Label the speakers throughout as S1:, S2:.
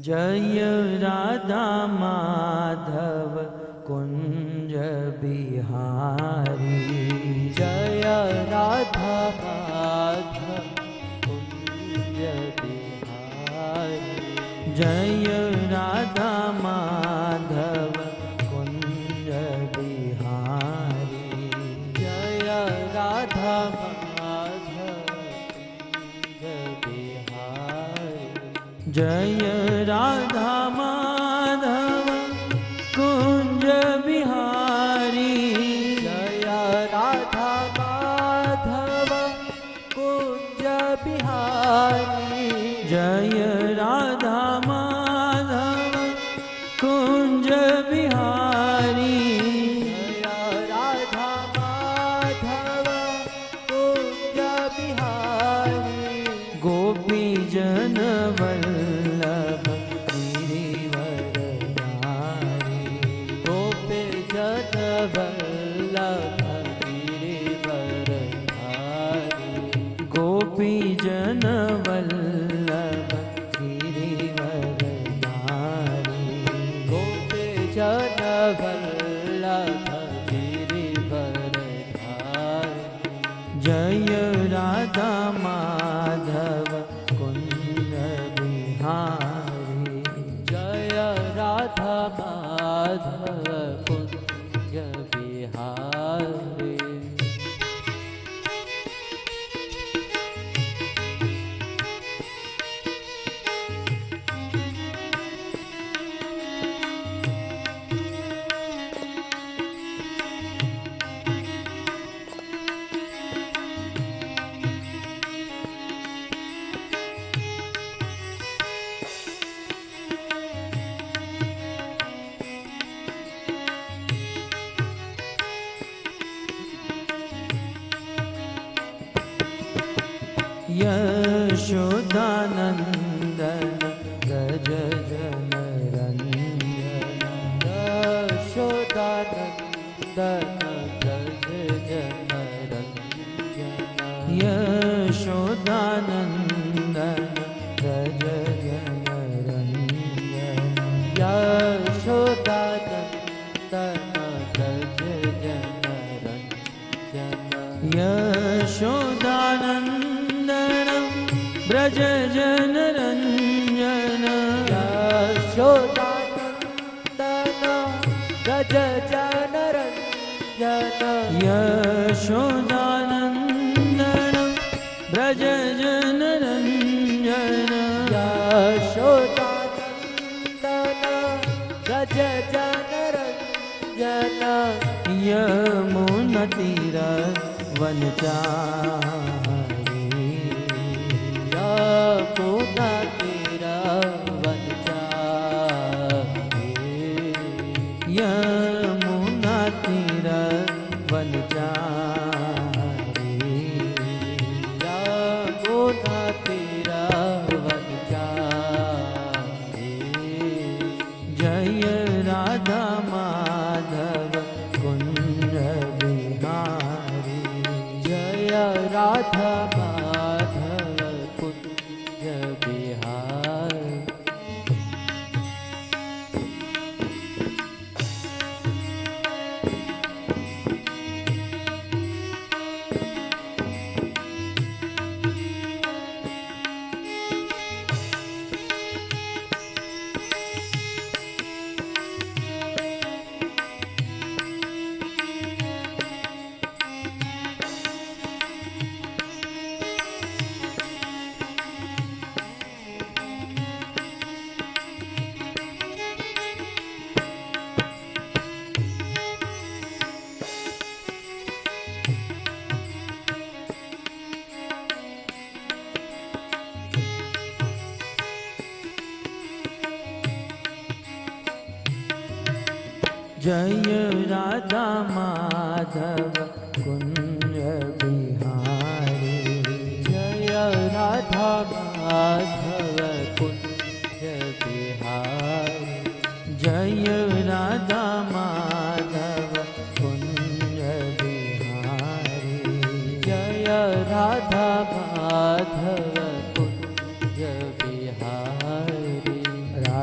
S1: जय राधा माधव कुंज बिहारी।
S2: जय राधा माधव कुंज बिहारी।
S1: जय राधा माधव कुंज बिहारी।
S2: जय राधा माधव कुंज बिहारी।
S1: जय राधा माधव कुंज बिहारी।
S2: जय राधा माधव कुंज बिहारी।
S1: जय राधा माधव कुंज बिहारी।
S2: जय राधा माधव कुंज बिहारी।
S1: गोपी जन वल्लभ गिरिवरधारी।
S2: गोपी जन वल्लभ गिरिवरधारी।
S1: गोपी जन वल्लभ गिरिवरधारी।
S2: गोपी जन वल्लभ गिरिवरधारी।
S1: जय राधा माधव कुंज बिहारी।
S2: जय राधा माधव कुंज बिहारी।
S1: यशोदानंदन गज जनरंजन।
S2: यशोदानंदन गज जनरंजन।
S1: यशोदानंदन गज जनरंजन।
S2: यशोदानंदन गज जनरंजन।
S1: यशोदानंदन ब्रज जनरंजन।
S2: यशोदानंदन गज जनरंजन।
S1: यशोदानंदन ब्रज जनरंजन।
S2: यशोदानंदन गज जनरंजन।
S1: यमुना तीर वनचारी।
S2: यमुना तीर वनचारी।
S1: यमुना तीर वनचारी।
S2: यमुना तीर वनचारी।
S1: जय राधा माधव कुंज बिहारी।
S2: जय राधा माधव कुंज बिहारी।
S1: जय राधा माधव कुंज बिहारी।
S2: जय राधा माधव कुंज बिहारी।
S1: जय राधा माधव कुंज बिहारी।
S2: जय राधा माधव कुंज बिहारी।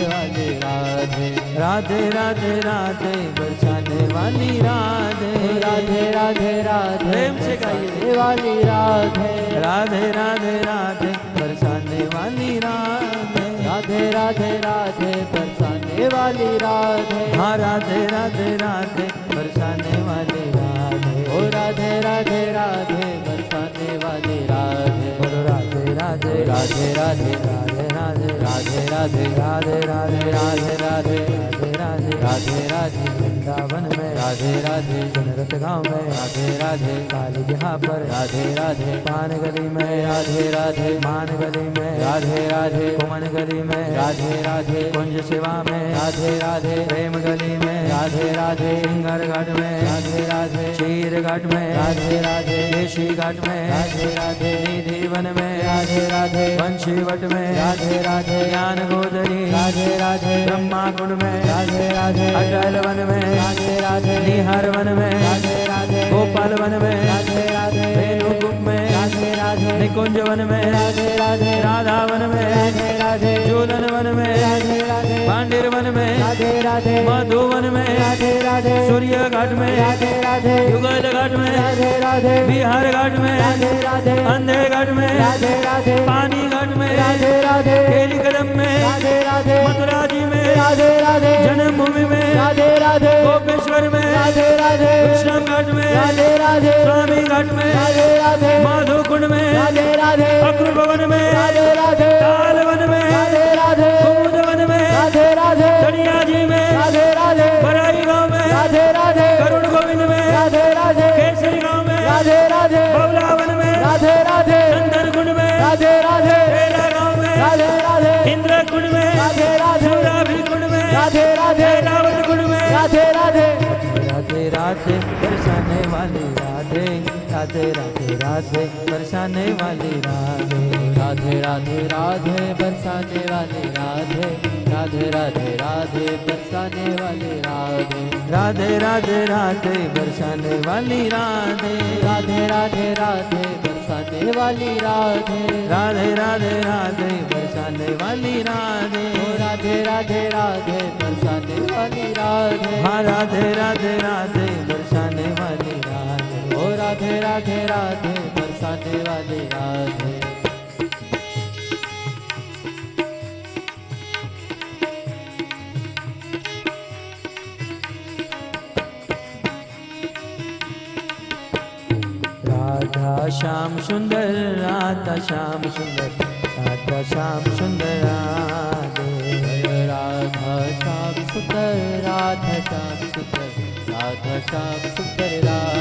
S2: वाली राधे।
S1: राधे राधे राधे बरसाने वाली राधे।
S2: राधे राधे राधे
S1: प्रेम से गाइए।
S2: वाली राधे।
S1: राधे राधे राधे बरसाने वाली राधे।
S2: राधे राधे राधे बरसाने वाली राधे।
S1: हाँ राधे राधे राधे बरसाने वाली राधे।
S2: ओ राधे राधे राधे बरसाने वाली राधे।
S1: बोलो राधे राधे
S2: राधे राधे
S1: राधे राधे
S2: राधे राधे
S1: राधे राधे
S2: राधे राधे
S1: राधे राधे
S2: राधे राधे
S1: वृंदावन में
S2: राधे राधे
S1: सुनरत गाँव में
S2: राधे राधे
S1: काली जहाँ पर
S2: राधे राधे
S1: पान गली में
S2: राधे राधे
S1: मान गली में
S2: राधे राधे
S1: कुमन गली में
S2: राधे राधे
S1: कुंज सेवा में
S2: राधे राधे
S1: प्रेम गली में
S2: राधे राधे
S1: सिंगर घाट में
S2: राधे राधे
S1: शीर घाट में
S2: राधे राधे
S1: देशी घाट में
S2: राधे राधे
S1: निधि वन में
S2: राधे राधे
S1: वंशी वट में
S2: राधे राधे
S1: ज्ञान गोदरी
S2: राधे राधे
S1: ब्रह्मा कुंड में
S2: राधे राधे
S1: अटल वन में
S2: राधे राधे
S1: निहार वन में
S2: राधे राधे
S1: गोपाल वन में
S2: राधे राधे
S1: रेणु कुंभ में
S2: राधे राधे
S1: निकुंज वन में
S2: राधे राधे
S1: राधा वन में
S2: राधे राधे
S1: झूलन वन में
S2: राधे राधे
S1: पांडेर वन में
S2: राधे राधे
S1: मधुवन में
S2: राधे राधे
S1: सूर्य घाट में
S2: राधे राधे
S1: युगल घाट में
S2: राधे राधे
S1: बिहार घाट में
S2: राधे राधे
S1: अंधे घाट में
S2: राधे राधे
S1: पानी घाट में
S2: राधे राधे
S1: केली कदम में
S2: राधे राधे
S1: मथुरा जी में
S2: राधे राधे
S1: जन्मभूमि में
S2: राधे राधे
S1: गोपेश्वर में
S2: राधे राधे
S1: विश्राम घाट में
S2: राधे राधे
S1: स्वामी घाट में
S2: राधे राधे
S1: माधो कुंड में
S2: राधे राधे
S1: अक्रूर भवन में
S2: राधे राधे
S1: ताल वन में
S2: राधे राधे
S1: कुमुद वन में
S2: राधे राधे
S1: धनिया जी में
S2: राधे राधे
S1: बराई गांव में
S2: राधे राधे
S1: करुण गोविंद में
S2: राधे राधे
S1: केसरी गांव में
S2: राधे राधे
S1: बबलावन में
S2: राधे राधे
S1: चंदन कुंड में
S2: राधे राधे
S1: बेला गांव में
S2: राधे राधे
S1: इंद्र कुंड में
S2: राधे राधे
S1: सूराभि कुंड में
S2: राधे राधे
S1: रावण कुंड में
S2: राधे राधे
S1: राधे राधे बरसाने वाली राधे राधे राधे राधे बरसाने वाली राधे
S2: राधे राधे राधे बरसाने वाली राधे राधे राधे राधे बरसाने वाली राधे
S1: राधे राधे राधे बरसाने वाली राधे
S2: राधे राधे राधे बरसाने वाली राधे
S1: राधे राधे राधे बरसाने वाली राधे
S2: ओ राधे राधे राधे बरसाने वाली राधे
S1: हाँ राधे राधे राधे बरसाने वाली राधे
S2: ओ राधे राधे राधे बरसाने वाली राधे
S1: राधा श्याम सुंदर राधा श्याम सुंदर राधा श्याम सुंदर राधे
S2: राधा श्याम सुंदर राधा श्याम सुंदर राधा श्याम सुंदर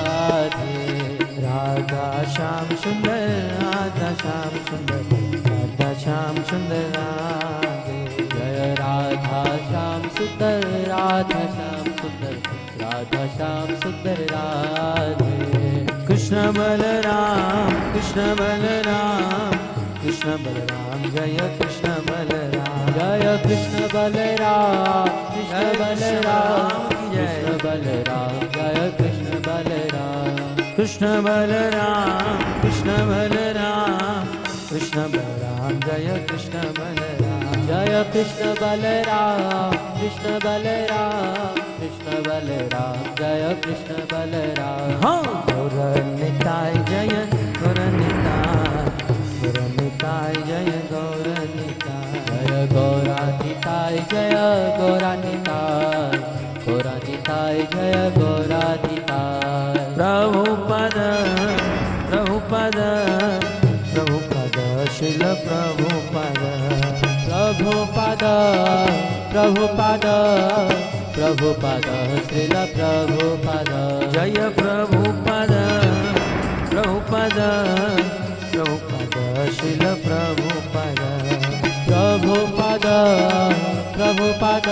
S2: राधे
S1: राधा श्याम सुंदर राधा श्याम सुंदर राधा श्याम सुंदर राधे
S2: जय राधा श्याम सुंदर राधा श्याम सुंदर राधा श्याम सुंदर राधे
S1: कृष्ण बलराम कृष्ण बलराम कृष्ण बलराम जय कृष्ण बलराम
S2: जय कृष्ण बलराम कृष्ण बलराम
S1: जय
S2: कृष्ण बलराम जय कृष्ण बलराम
S1: कृष्ण बलराम कृष्ण बलराम कृष्ण बलराम जय कृष्ण बलराम
S2: जय कृष्ण बलराम कृष्ण बलराम कृष्ण बलराम जय कृष्ण बलराम
S1: हाँ गौर निताय जय गौर निताय गौर निताय जय गौर निताय
S2: जय गौराधिताय जय गौराधिताय गौराधिताय जय गौराधिताय
S1: प्रभुपद प्रभुपद प्रभुपद शिल प्रभुपद
S2: प्रभुपद प्रभुपद प्रभुपद श्रील प्रभुपद
S1: जय प्रभुपद प्रभुपद प्रभुपद शिल प्रभुपद
S2: प्रभुपद प्रभुपद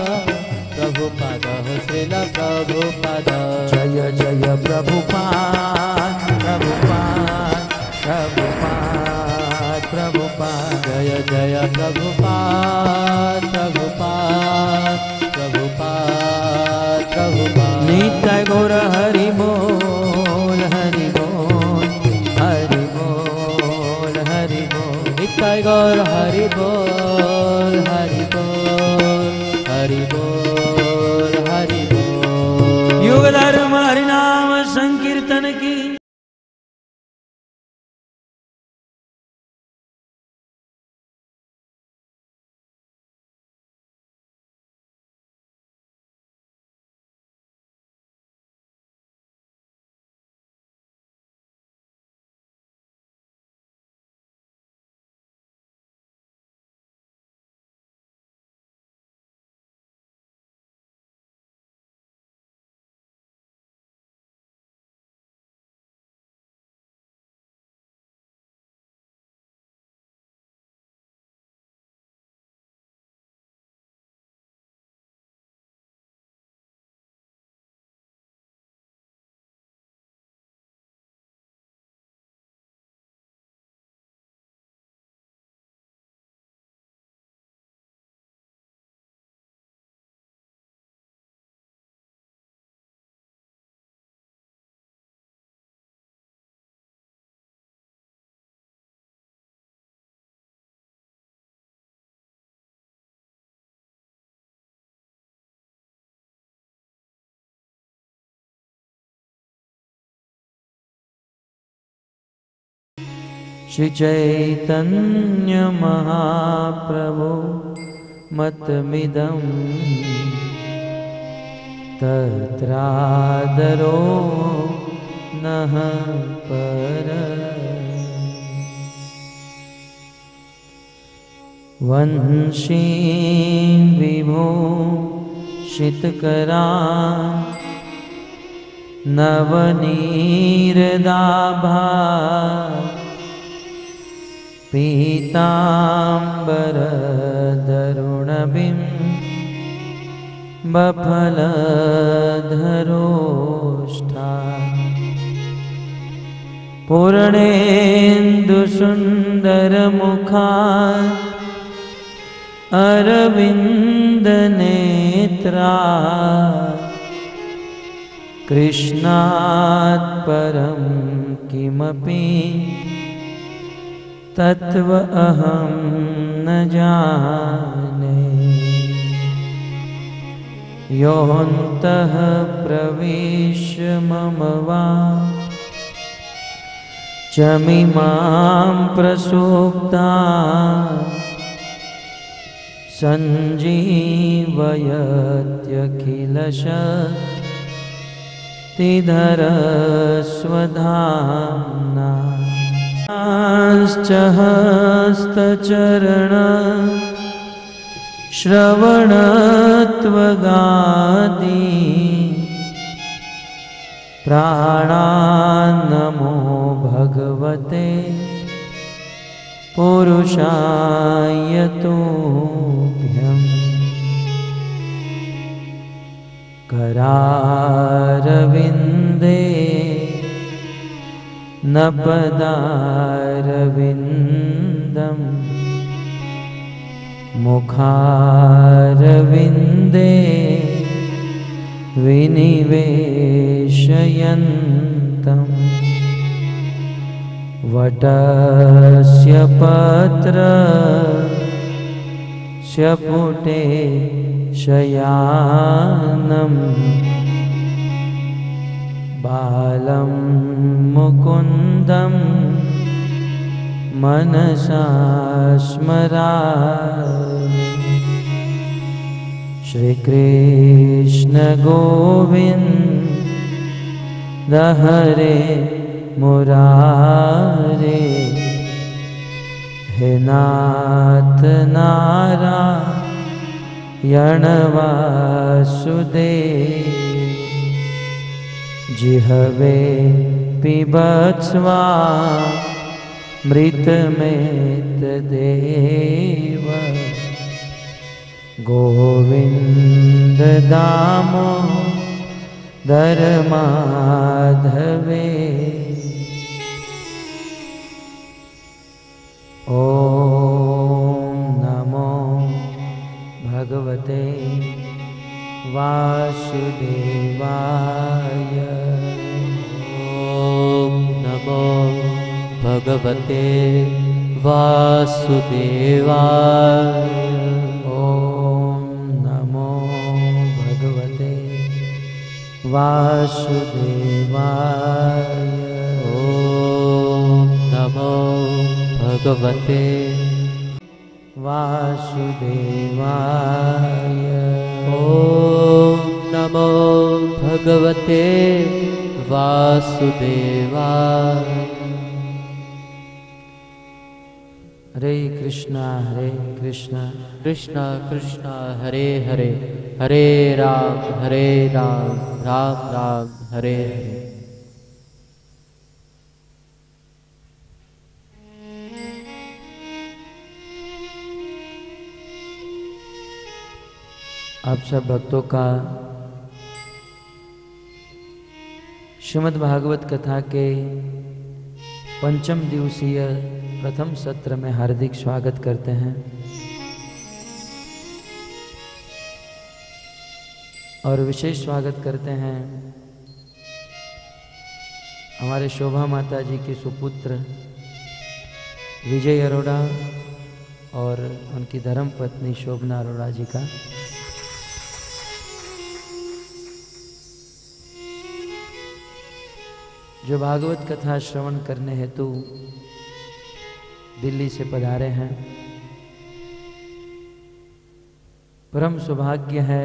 S2: प्रभुपद श्रील प्रभुपद
S1: जय जय प्रभुपाद प्रभुपाद प्रभुपाद प्रभुपाद
S2: जय जय प्रभुपाद प्रभुपाद प्रभुपाद प्रभुपाद
S1: नित्य गौर हरि बोल हरि बोल हरि बोल हरि बोल
S2: नित्य गौर हरि बोल हरि बोल बोल हरि बोल।
S1: युग धर्म हरिनाम संकीर्तन की। श्री चैतन्य महाप्रभु मतमिदं तत्रादरो नः पर। वंशी विभो शितकरा नवनीरदाभा पीताम्बरधरुणबिं बफलधरोष्ठा पूर्णेन्दुसुन्दरमुखा अरविन्दनेत्रा कृष्णात् परं किमपि तत्व अहं न जाने। योऽन्तः प्रविश्य मम वाचमिमां प्रसूक्ता सञ्जीवयत्यखिलशक्तिधरस्वधाम्ना। हस्तचरण श्रवणत्वगादि प्राणान्नमो भगवते पुरुषाय तुभ्यम्। करारविन्दे न पदारविन्दम् मुखारविन्दे विनिवेशयन्तम्। वटस्य पत्रस्य पुटे शयानम् बालं मुकुन्दं मनसा स्मरामि। श्रीकृष्ण गोविन्द हरे मुरारे। हे नाथ नारायण वासुदेव। जिह्वे पिबत्स्वामृतमेतदेव। गोविन्द दामोदर माधवे। ॐ नमो भगवते वासुदेवाय।
S2: ॐ नमो भगवते वासुदेवाय।
S1: ॐ नमो वासुदेवाय।
S2: ओम नमो भगवते
S1: वासुदेवाय।
S2: ओम नमो भगवते वासुदेवाय।
S1: हरे कृष्णा कृष्ण
S2: कृष्ण हरे हरे, हरे राम राम राम हरे हरे।
S1: आप सब भक्तों का श्रीमद् भागवत कथा के पंचम दिवसीय प्रथम सत्र में हार्दिक स्वागत करते हैं और विशेष स्वागत करते हैं हमारे शोभा माता जी के सुपुत्र विजय अरोड़ा और उनकी धर्म पत्नी शोभना अरोड़ा जी का। जो भागवत कथा श्रवण करने हेतु दिल्ली से पधारे हैं। परम सौभाग्य है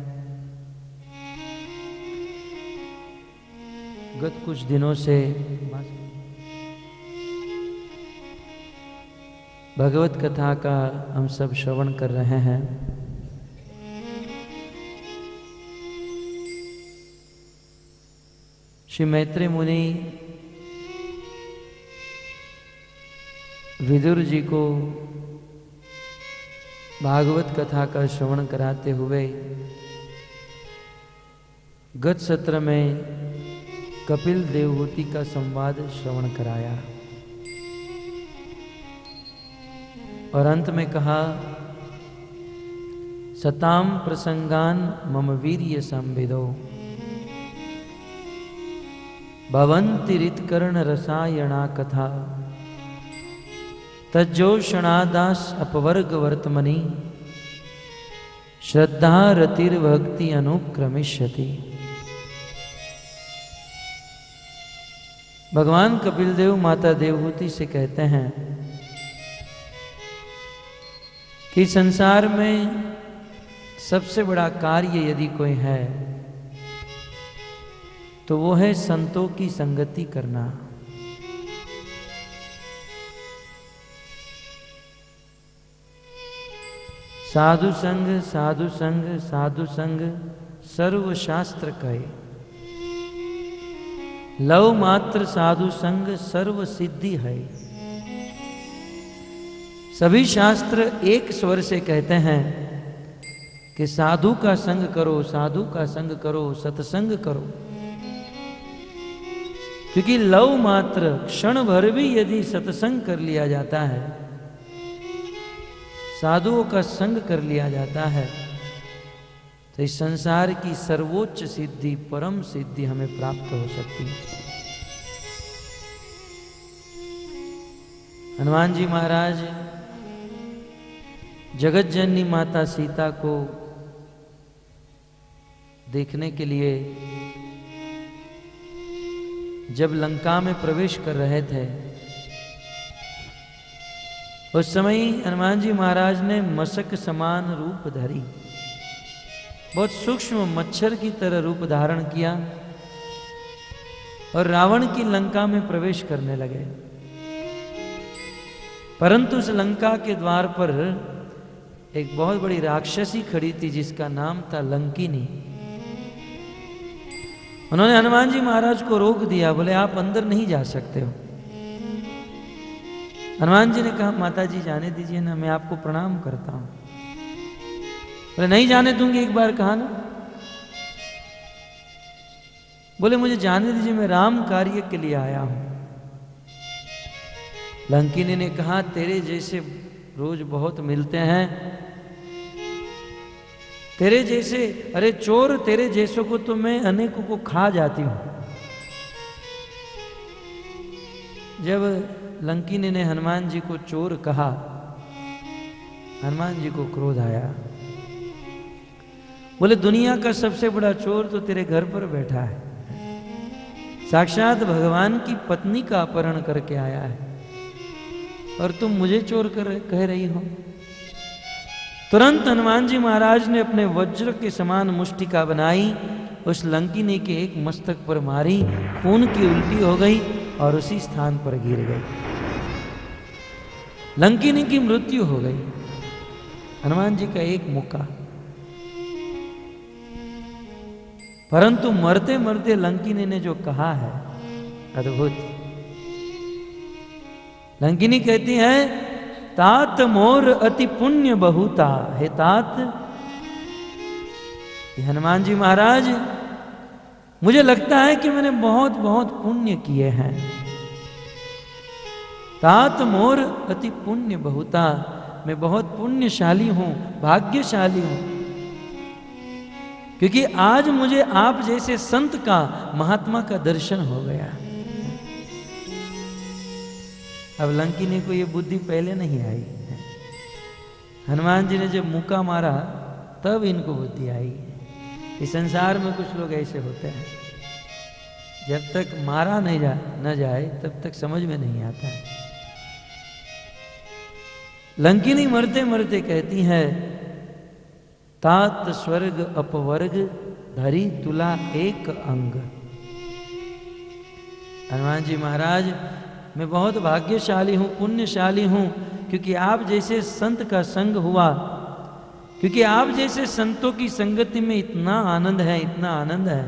S1: गत कुछ दिनों से भगवत कथा का हम सब श्रवण कर रहे हैं। श्री मैत्री मुनि विदुर जी को भागवत कथा का श्रवण कराते हुए गत सत्र में कपिल देवहूति का संवाद श्रवण कराया और अंत में कहा, सताम प्रसंगान मम वीर्य संविदो भवन्ति रितकर्ण रसायना कथा तज्जोषणादास अपवर्ग वर्तमनि श्रद्धा रतिर्भक्ति अनुक्रमिष्यति। भगवान कपिल देव माता देवहूति से कहते हैं कि संसार में सबसे बड़ा कार्य यदि कोई है तो वो है संतों की संगति करना। साधु संग साधु संग साधु संग सर्व शास्त्र कहे, लव मात्र साधु संग सर्व सिद्धि है। सभी शास्त्र एक स्वर से कहते हैं कि साधु का संग करो, साधु का संग करो, सत्संग करो। क्योंकि लव मात्र क्षण भर भी यदि सत्संग कर लिया जाता है, साधुओं का संग कर लिया जाता है, तो इस संसार की सर्वोच्च सिद्धि, परम सिद्धि हमें प्राप्त हो सकती है। हनुमान जी महाराज जगत जननी माता सीता को देखने के लिए जब लंका में प्रवेश कर रहे थे, उस समय हनुमान जी महाराज ने मशक समान रूप धरी, बहुत सूक्ष्म मच्छर की तरह रूप धारण किया और रावण की लंका में प्रवेश करने लगे। परंतु उस लंका के द्वार पर एक बहुत बड़ी राक्षसी खड़ी थी जिसका नाम था लंकिनी। उन्होंने हनुमान जी महाराज को रोक दिया, बोले आप अंदर नहीं जा सकते हो। हनुमान जी ने कहा माता जी जाने दीजिए ना, मैं आपको प्रणाम करता हूं। बोले नहीं जाने दूंगी, एक बार कहा ना। बोले मुझे जाने दीजिए, मैं राम कार्य के लिए आया हूं। लंकिनी ने कहा तेरे जैसे रोज बहुत मिलते हैं, तेरे जैसे, अरे चोर, तेरे जैसों को तो मैं अनेकों को खा जाती हूं। जब लंकिनी ने हनुमान जी को चोर कहा, हनुमान जी को क्रोध आया। बोले दुनिया का सबसे बड़ा चोर तो तेरे घर पर बैठा है, साक्षात भगवान की पत्नी का अपहरण करके आया है, और तुम मुझे चोर कह रही हो। तुरंत हनुमान जी महाराज ने अपने वज्र के समान मुष्टिका बनाई, उस लंकिनी के एक मस्तक पर मारी, खून की उल्टी हो गई और उसी स्थान पर गिर गई। लंकिनी की मृत्यु हो गई। हनुमान जी का एक मुक्का, परंतु मरते मरते लंकिनी ने जो कहा है अद्भुत। लंकिनी कहती है, तात मोर अति पुण्य बहुता। हे तात, हनुमान जी महाराज, मुझे लगता है कि मैंने बहुत बहुत पुण्य किए हैं। तात मोर अति पुण्य बहुता, मैं बहुत पुण्यशाली हूं, भाग्यशाली हूं, क्योंकि आज मुझे आप जैसे संत का, महात्मा का दर्शन हो गया। अब लंकिनी को ये बुद्धि पहले नहीं आई। हनुमान जी ने जब मुक्का मारा तब इनको बुद्धि आई। इस संसार में कुछ लोग ऐसे होते हैं, जब तक मारा नहीं न जाए तब तक समझ में नहीं आता है। लंकिनी मरते मरते कहती है, तात स्वर्ग अपवर्ग धरी तुला एक अंग। हनुमान जी महाराज, मैं बहुत भाग्यशाली हूं, पुण्यशाली हूं, क्योंकि आप जैसे संत का संग हुआ, क्योंकि आप जैसे संतों की संगति में इतना आनंद है, इतना आनंद है।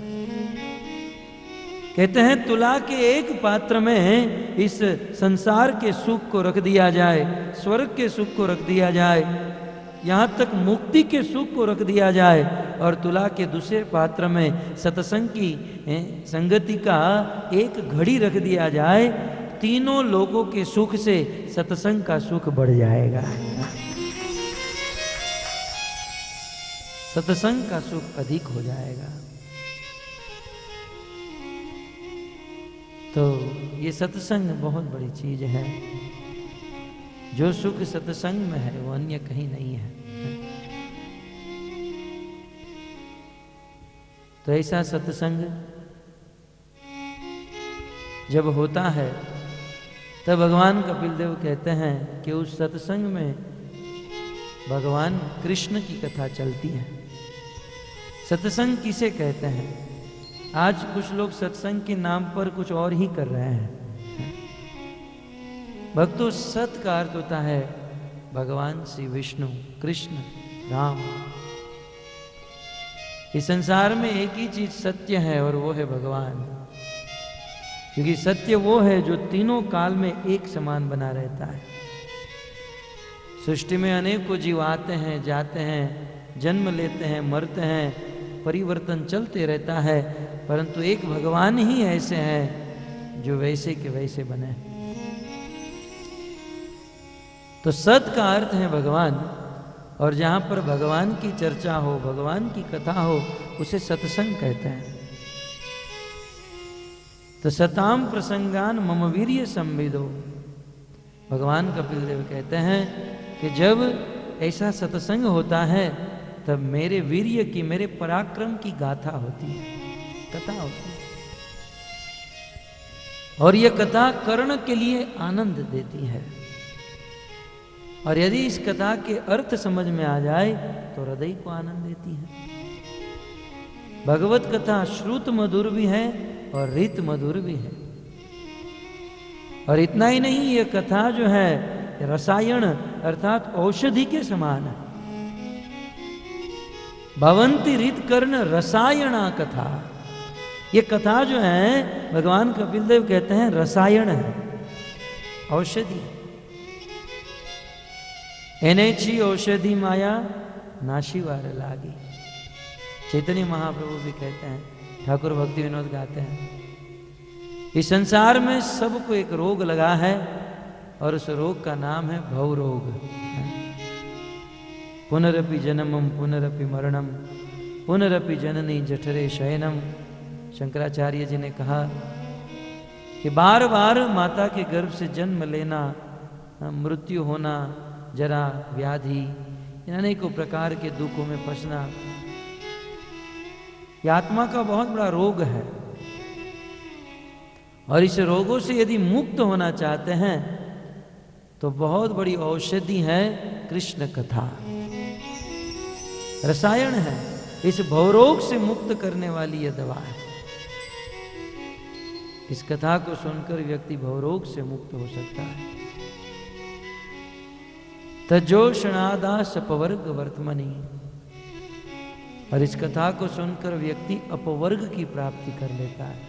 S1: कहते हैं तुला के एक पात्र में इस संसार के सुख को रख दिया जाए, स्वर्ग के सुख को रख दिया जाए, यहां तक मुक्ति के सुख को रख दिया जाए, और तुला के दूसरे पात्र में सत्संग की संगति का एक घड़ी रख दिया जाए, तीनों लोगों के सुख से सत्संग का सुख बढ़ जाएगा। सत्संग का सुख अधिक हो जाएगा। तो ये सत्संग बहुत बड़ी चीज है। जो सुख सत्संग में है वो अन्य कहीं नहीं है। तो ऐसा सत्संग जब होता है तब भगवान कपिल देव कहते हैं कि उस सत्संग में भगवान कृष्ण की कथा चलती है। सत्संग किसे कहते हैं? आज कुछ लोग सत्संग के नाम पर कुछ और ही कर रहे हैं। भक्तों, सत का अर्थ होता है भगवान श्री विष्णु, कृष्ण, राम। इस संसार में एक ही चीज सत्य है और वो है भगवान, क्योंकि सत्य वो है जो तीनों काल में एक समान बना रहता है। सृष्टि में अनेकों जीव आते हैं, जाते हैं, जन्म लेते हैं, मरते हैं, परिवर्तन चलते रहता है, परंतु एक भगवान ही ऐसे हैं जो वैसे के वैसे बने। तो सत का अर्थ है भगवान, और जहां पर भगवान की चर्चा हो, भगवान की कथा हो, उसे सत्संग कहते हैं। तो सताम प्रसंगान मम वीर्य संविदो। भगवान कपिल देव कहते हैं कि जब ऐसा सत्संग होता है तब मेरे वीर्य की, मेरे पराक्रम की गाथा होती है, कथा होती है, और यह कथा कर्ण के लिए आनंद देती है। और यदि इस कथा के अर्थ समझ में आ जाए तो हृदय को आनंद देती है। भगवत कथा श्रुत मधुर भी है और रीत मधुर भी है। और इतना ही नहीं, ये कथा जो है रसायन अर्थात औषधि के समान है। भवंती रीत कर्ण रसायना कथा। ये कथा जो है भगवान कपिल देव कहते हैं रसायन है, औषधि। एनेची औषधि माया नाशी वार लागी। चैतन्य महाप्रभु भी कहते हैं, ठाकुर भक्ति विनोद गाते हैं, इस संसार में सबको एक रोग लगा है और उस रोग का नाम है भव रोग। पुनरपि जन्मम पुनरपि मरणम पुनरपि जननी जठरे शयनम। शंकराचार्य जी ने कहा कि बार बार माता के गर्भ से जन्म लेना, मृत्यु होना, जरा व्याधि, इन अनेकों प्रकार के दुखों में फंसना, यह आत्मा का बहुत बड़ा रोग है, और इस रोगों से यदि मुक्त होना चाहते हैं तो बहुत बड़ी औषधि है कृष्ण कथा, रसायन है। इस भवरोग से मुक्त करने वाली यह दवा है। इस कथा को सुनकर व्यक्ति भवरोग से मुक्त हो सकता है। तजोषणादा सपवर्ग वर्तमनी, और इस कथा को सुनकर व्यक्ति अपवर्ग की प्राप्ति कर लेता है।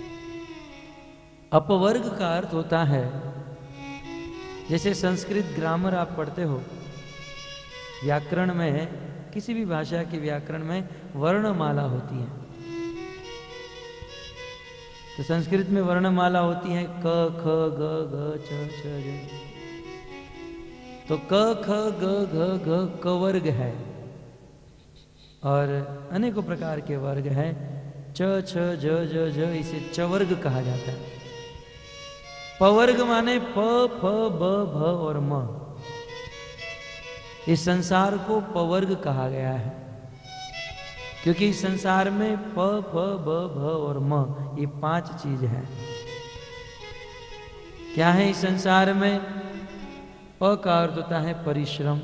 S1: अपवर्ग का अर्थ होता है, जैसे संस्कृत ग्रामर आप पढ़ते हो, व्याकरण में, किसी भी भाषा के व्याकरण में वर्णमाला होती है। तो संस्कृत में वर्णमाला होती है क ख ग घ छ छ ज। तो क ख ग घ घ क वर्ग है, और अनेकों प्रकार के वर्ग हैं। च छ ज ज ज, इसे चवर्ग कहा जाता है। पवर्ग माने प फ ब भ और म। इस संसार को पवर्ग कहा गया है, क्योंकि इस संसार में प फ ब भ और म, ये 5 चीज है। क्या है इस संसार में? प का अर्थ होता है परिश्रम।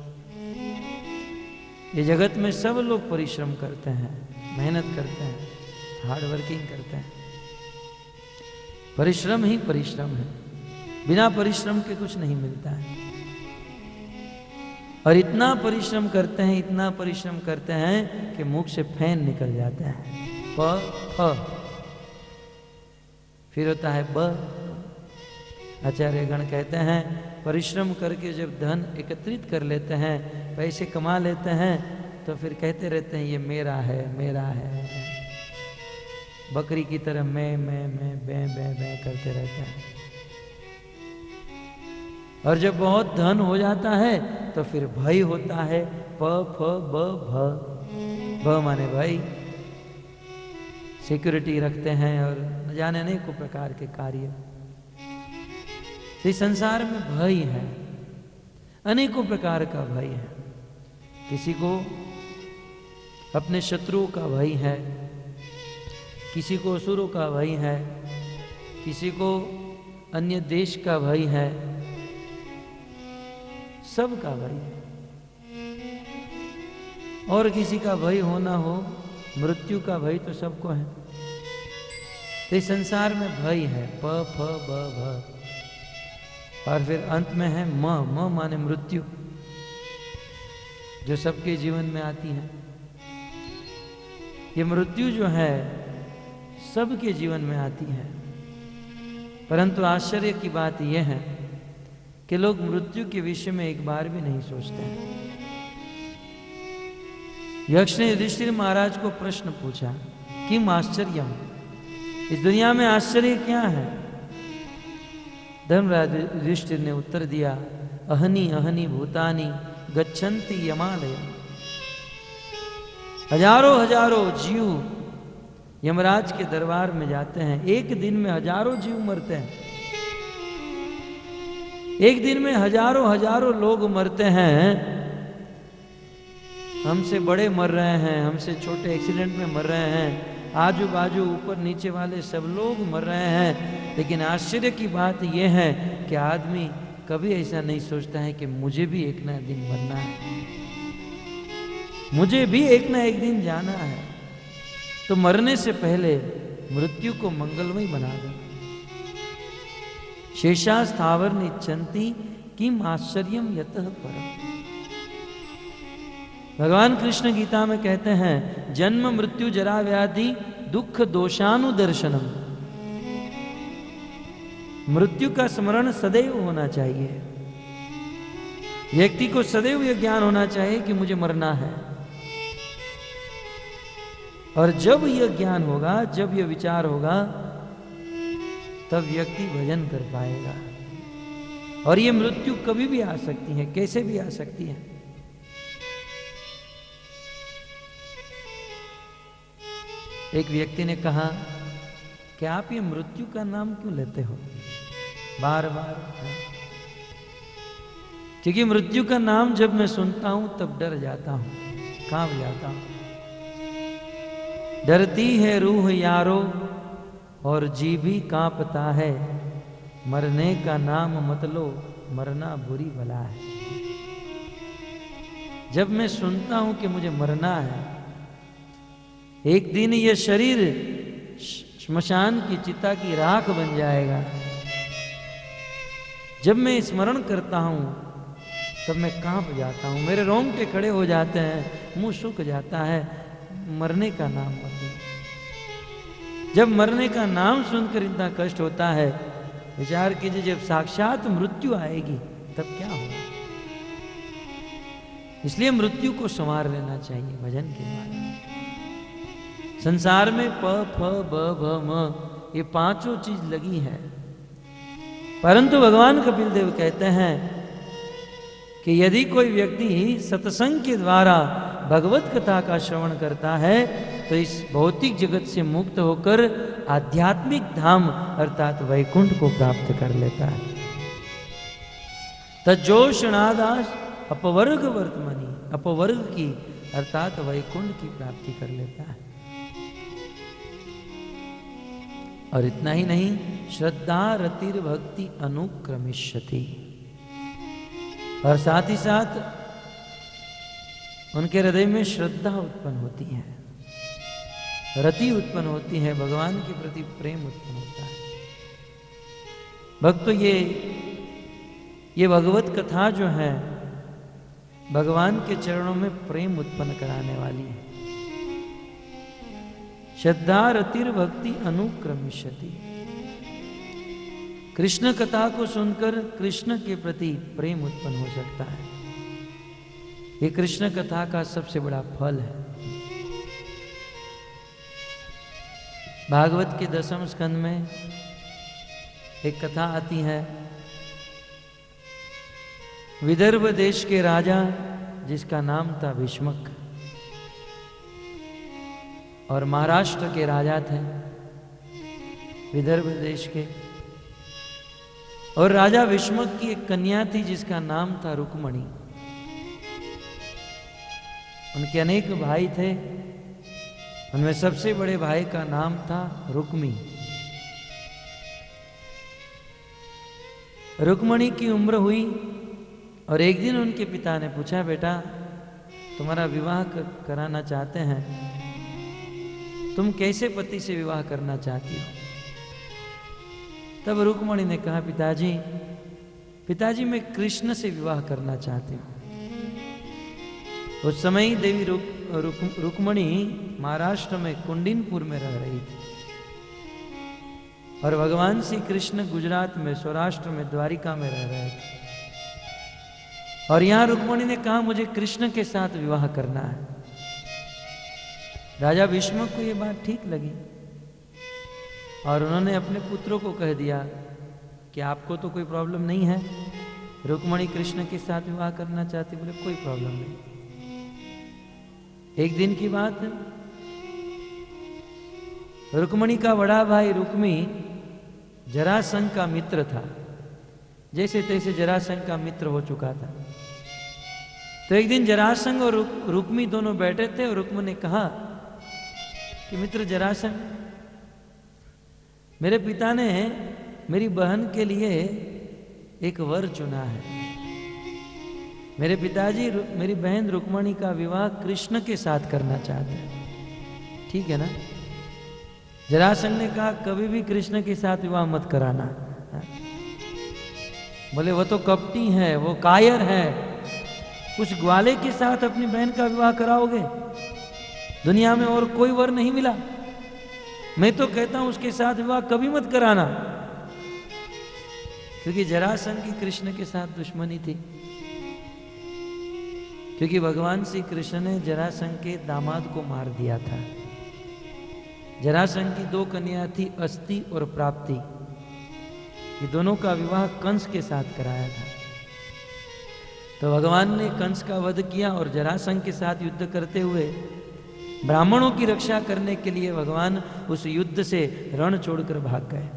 S1: ये जगत में सब लोग परिश्रम करते हैं, मेहनत करते हैं, हार्ड वर्किंग करते हैं। परिश्रम ही परिश्रम है, बिना परिश्रम के कुछ नहीं मिलता है। और इतना परिश्रम करते हैं, इतना परिश्रम करते हैं कि मुख से फैन निकल जाता है। प फ, फिर होता है ब। आचार्य गण कहते हैं परिश्रम करके जब धन एकत्रित कर लेते हैं, पैसे कमा लेते हैं, तो फिर कहते रहते हैं ये मेरा है, मेरा है। बकरी की तरह मैं बै करते रहते हैं। और जब बहुत धन हो जाता है तो फिर भय होता है। प फ ब भ, भ माने भाई, सिक्योरिटी रखते हैं और न जाने अनेकों प्रकार के कार्य। इस संसार में भय है, अनेकों प्रकार का भय है। किसी को अपने शत्रुओं का भय है, किसी को असुरों का भय है, किसी को अन्य देश का भय है, सब का भय है। और किसी का भय हो ना हो, मृत्यु का भय तो सबको है। तो इस संसार में भय है, प फ ब भ, और फिर अंत में है म माने मृत्यु, जो सबके जीवन में आती है। ये मृत्यु जो है सबके जीवन में आती है, परंतु आश्चर्य की बात यह है कि लोग मृत्यु के विषय में एक बार भी नहीं सोचते हैं। यक्ष ने युधिष्ठिर महाराज को प्रश्न पूछा, किम आश्चर्यम, इस दुनिया में आश्चर्य क्या है? धर्मराज युधिष्ठिर ने उत्तर दिया, अहनि अहनि भूतानि गच्छन्ति यमालय। हजारों हजारों जीव यमराज के दरबार में जाते हैं। एक दिन में हजारों जीव मरते हैं, एक दिन में हजारों हजारों लोग मरते हैं। हमसे बड़े मर रहे हैं, हमसे छोटे एक्सीडेंट में मर रहे हैं, आजू बाजू ऊपर नीचे वाले सब लोग मर रहे हैं। लेकिन आश्चर्य की बात यह है कि आदमी कभी ऐसा नहीं सोचता है कि मुझे भी एक ना दिन मरना है, मुझे भी एक ना एक दिन जाना है। तो मरने से पहले मृत्यु को मंगलमय बना दो। शेषा स्थावर निच्छन्ति किम आश्चर्यम यतः परम। भगवान कृष्ण गीता में कहते हैं, जन्म मृत्यु जरा व्याधि दुख दोषानुदर्शनम। मृत्यु का स्मरण सदैव होना चाहिए। व्यक्ति को सदैव यह ज्ञान होना चाहिए कि मुझे मरना है। और जब यह ज्ञान होगा, जब यह विचार होगा, तब व्यक्ति भजन कर पाएगा। और यह मृत्यु कभी भी आ सकती है, कैसे भी आ सकती है। एक व्यक्ति ने कहा कि आप ये मृत्यु का नाम क्यों लेते हो बार बार? क्योंकि मृत्यु का नाम जब मैं सुनता हूं तब डर जाता हूं, कांप जाता हूं। डरती है रूह यारो और जी भी कांपता है, मरने का नाम मत लो मरना बुरी बला है। जब मैं सुनता हूं कि मुझे मरना है, एक दिन ये शरीर श्मशान की चिता की राख बन जाएगा, जब मैं स्मरण करता हूं तब मैं कांप जाता हूं, मेरे रोंगटे खड़े हो जाते हैं, मुंह सूख जाता है। मरने का नाम मत लो। जब मरने का नाम सुनकर इतना कष्ट होता है, विचार कीजिए जब साक्षात मृत्यु आएगी तब क्या होगा। इसलिए मृत्यु को संवार लेना चाहिए भजन के द्वारा। संसार में प फ ब भ म ये पांचों चीज लगी है, परंतु भगवान कपिल देव कहते हैं कि यदि कोई व्यक्ति सत्संग के द्वारा भगवत कथा का श्रवण करता है तो इस भौतिक जगत से मुक्त होकर आध्यात्मिक धाम अर्थात वैकुंठ को प्राप्त कर लेता है। तज्जोषणादास अपवर्ग वर्तमनी, अपवर्ग की अर्थात वैकुंठ की प्राप्ति कर लेता है। और इतना ही नहीं, श्रद्धा रतिर भक्ति अनुक्रमिष्यति, और साथ ही साथ उनके हृदय में श्रद्धा उत्पन्न होती है, रति उत्पन्न होती है, भगवान के प्रति प्रेम उत्पन्न होता है। भक्त तो ये भगवत कथा जो है भगवान के चरणों में प्रेम उत्पन्न कराने वाली है। श्रद्धा रतिर भक्ति अनुक्रमिष्यति, कृष्ण कथा को सुनकर कृष्ण के प्रति प्रेम उत्पन्न हो सकता है। ये कृष्ण कथा का सबसे बड़ा फल है। भागवत के 10वें स्कंद में एक कथा आती है, विदर्भ देश के राजा जिसका नाम था भीष्मक, और महाराष्ट्र के राजा थे विदर्भ देश के, और राजा भीष्मक की एक कन्या थी जिसका नाम था रुक्मणी। उनके अनेक भाई थे, उनमें सबसे बड़े भाई का नाम था रुक्मी। रुक्मणी की उम्र हुई और एक दिन उनके पिता ने पूछा, बेटा तुम्हारा विवाह कराना चाहते हैं, तुम कैसे पति से विवाह करना चाहती हो? तब रुक्मणी ने कहा, पिताजी मैं कृष्ण से विवाह करना चाहती हूँ। उस समय ही देवी रुक्मणी महाराष्ट्र में कुंडिनपुर में रह रही थी और भगवान श्री कृष्ण गुजरात में सौराष्ट्र में द्वारिका में रह रहे थे। और यहां रुक्मणी ने कहा, मुझे कृष्ण के साथ विवाह करना है। राजा भीष्मक को यह बात ठीक लगी और उन्होंने अपने पुत्रों को कह दिया कि आपको तो कोई प्रॉब्लम नहीं है, रुक्मणी कृष्ण के साथ विवाह करना चाहती। बोले कोई प्रॉब्लम नहीं। एक दिन की बात, रुक्मणी का बड़ा भाई रुक्मी जरासंध का मित्र था, जैसे तैसे जरासंध का मित्र हो चुका था। तो एक दिन जरासंध और रुक्मी दोनों बैठे थे और रुक्म ने कहा कि मित्र जरासंध, मेरे पिता ने मेरी बहन के लिए एक वर चुना है। मेरे पिताजी मेरी बहन रुक्मणी का विवाह कृष्ण के साथ करना चाहते हैं, ठीक है ना? जरासंध ने कहा, कभी भी कृष्ण के साथ विवाह मत कराना। बोले वो तो कपटी है, वो कायर है, उस ग्वाले के साथ अपनी बहन का विवाह कराओगे? दुनिया में और कोई वर नहीं मिला। मैं तो कहता हूं उसके साथ विवाह कभी मत कराना, क्योंकि जरासंध की कृष्ण के साथ दुश्मनी थी। क्योंकि भगवान श्री कृष्ण ने जरासंध के दामाद को मार दिया था। जरासंध की 2 कन्या थी, अस्ति और प्राप्ति। ये दोनों का विवाह कंस के साथ कराया था। तो भगवान ने कंस का वध किया और जरासंध के साथ युद्ध करते हुए ब्राह्मणों की रक्षा करने के लिए भगवान उस युद्ध से रण छोड़कर भाग गए।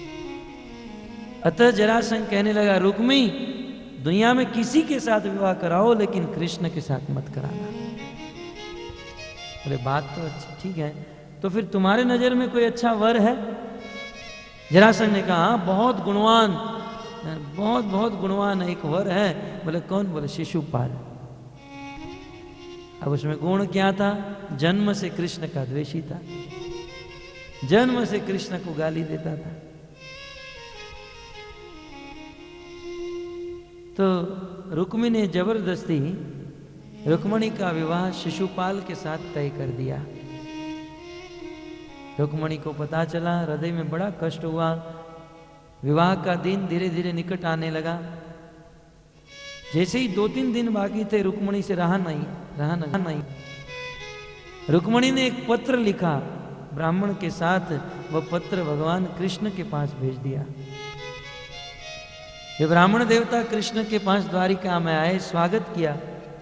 S1: अतः जरासंध कहने लगा, रुक्मी दुनिया में किसी के साथ विवाह कराओ लेकिन कृष्ण के साथ मत कराना। बोले बात तो ठीक है, तो फिर तुम्हारे नजर में कोई अच्छा वर है? जरासंध ने कहा हाँ, बहुत गुणवान, बहुत बहुत गुणवान एक वर है। बोले कौन? बोले शिशुपाल। अब उसमें गुण क्या था? जन्म से कृष्ण का द्वेषी था, जन्म से कृष्ण को गाली देता था। तो रुक्मिणी ने जबरदस्ती रुक्मिणी का विवाह शिशुपाल के साथ तय कर दिया। रुक्मिणी को पता चला, हृदय में बड़ा कष्ट हुआ। विवाह का दिन धीरे धीरे निकट आने लगा। जैसे ही 2-3 दिन बाकी थे, रुक्मिणी से रहा नहीं। रुक्मिणी ने एक पत्र लिखा ब्राह्मण के साथ, वह पत्र भगवान कृष्ण के पास भेज दिया। ये ब्राह्मण देवता कृष्ण के पास द्वारिका में आए, स्वागत किया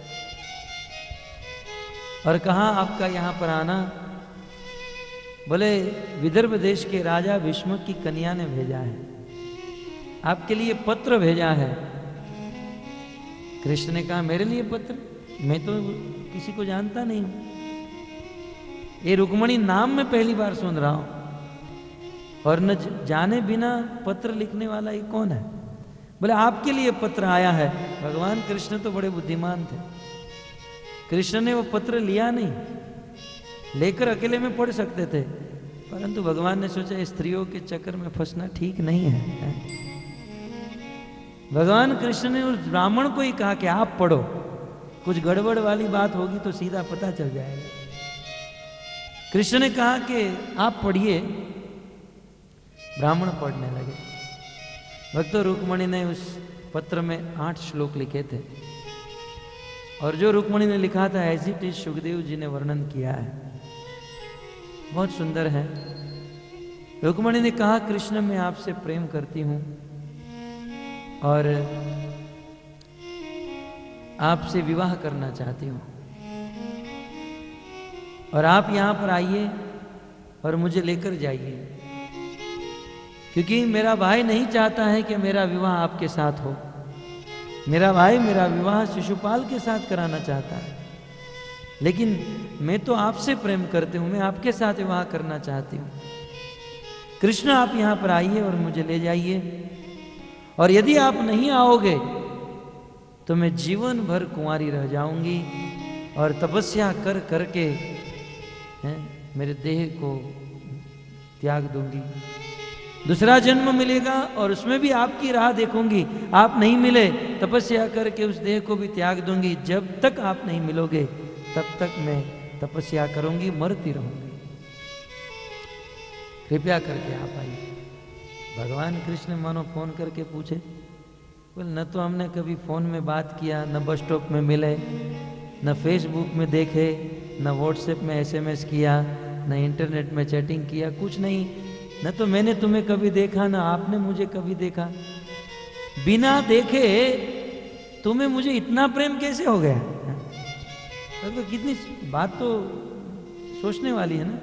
S1: और कहा आपका यहां पर आना। बोले विदर्भ देश के राजा भीष्म की कन्या ने भेजा है, आपके लिए पत्र भेजा है। कृष्ण ने कहा मेरे लिए पत्र? मैं तो किसी को जानता नहीं हूं, ये रुक्मिणी नाम में पहली बार सुन रहा हूं और न जाने बिना पत्र लिखने वाला ये कौन है? बोले आपके लिए पत्र आया है। भगवान कृष्ण तो बड़े बुद्धिमान थे। कृष्ण ने वो पत्र लिया नहीं, लेकर अकेले में पढ़ सकते थे, परंतु भगवान ने सोचा स्त्रियों के चक्कर में फंसना ठीक नहीं है। भगवान कृष्ण ने उस ब्राह्मण को ही कहा कि आप पढ़ो, कुछ गड़बड़ वाली बात होगी तो सीधा पता चल जाएगा। कृष्ण ने कहा कि आप पढ़िए। ब्राह्मण पढ़ने लगे। भक्तों, रुक्मिणी ने उस पत्र में 8 श्लोक लिखे थे और जो रुक्मिणी ने लिखा था as it is Sukhdev ji ने वर्णन किया है, बहुत सुंदर है। रुक्मिणी ने कहा कृष्ण मैं आपसे प्रेम करती हूं और आपसे विवाह करना चाहती हूं और आप यहां पर आइए और मुझे लेकर जाइए, क्योंकि मेरा भाई नहीं चाहता है कि मेरा विवाह आपके साथ हो। मेरा भाई मेरा विवाह शिशुपाल के साथ कराना चाहता है, लेकिन मैं तो आपसे प्रेम करती हूं, मैं आपके साथ विवाह करना चाहती हूं। कृष्ण आप यहां पर आइए और मुझे ले जाइए, और यदि आप नहीं आओगे तो मैं जीवन भर कुंवारी रह जाऊंगी और तपस्या कर करके मेरे देह को त्याग दूंगी। दूसरा जन्म मिलेगा और उसमें भी आपकी राह देखूंगी। आप नहीं मिले, तपस्या करके उस देह को भी त्याग दूंगी। जब तक आप नहीं मिलोगे तब तक मैं तपस्या करूंगी, मरती रहूंगी। कृपया करके आप आइए। भगवान कृष्ण मानो फोन करके पूछे, बोल न तो हमने कभी फोन में बात किया, न बस स्टॉप में मिले, न फेसबुक में देखे, न व्हाट्सएप में SMS किया, न इंटरनेट में चैटिंग किया, कुछ नहीं। न तो मैंने तुम्हें कभी देखा, न आपने मुझे कभी देखा। बिना देखे तुम्हें मुझे इतना प्रेम कैसे हो गया? तो कितनी बात तो सोचने वाली है ना।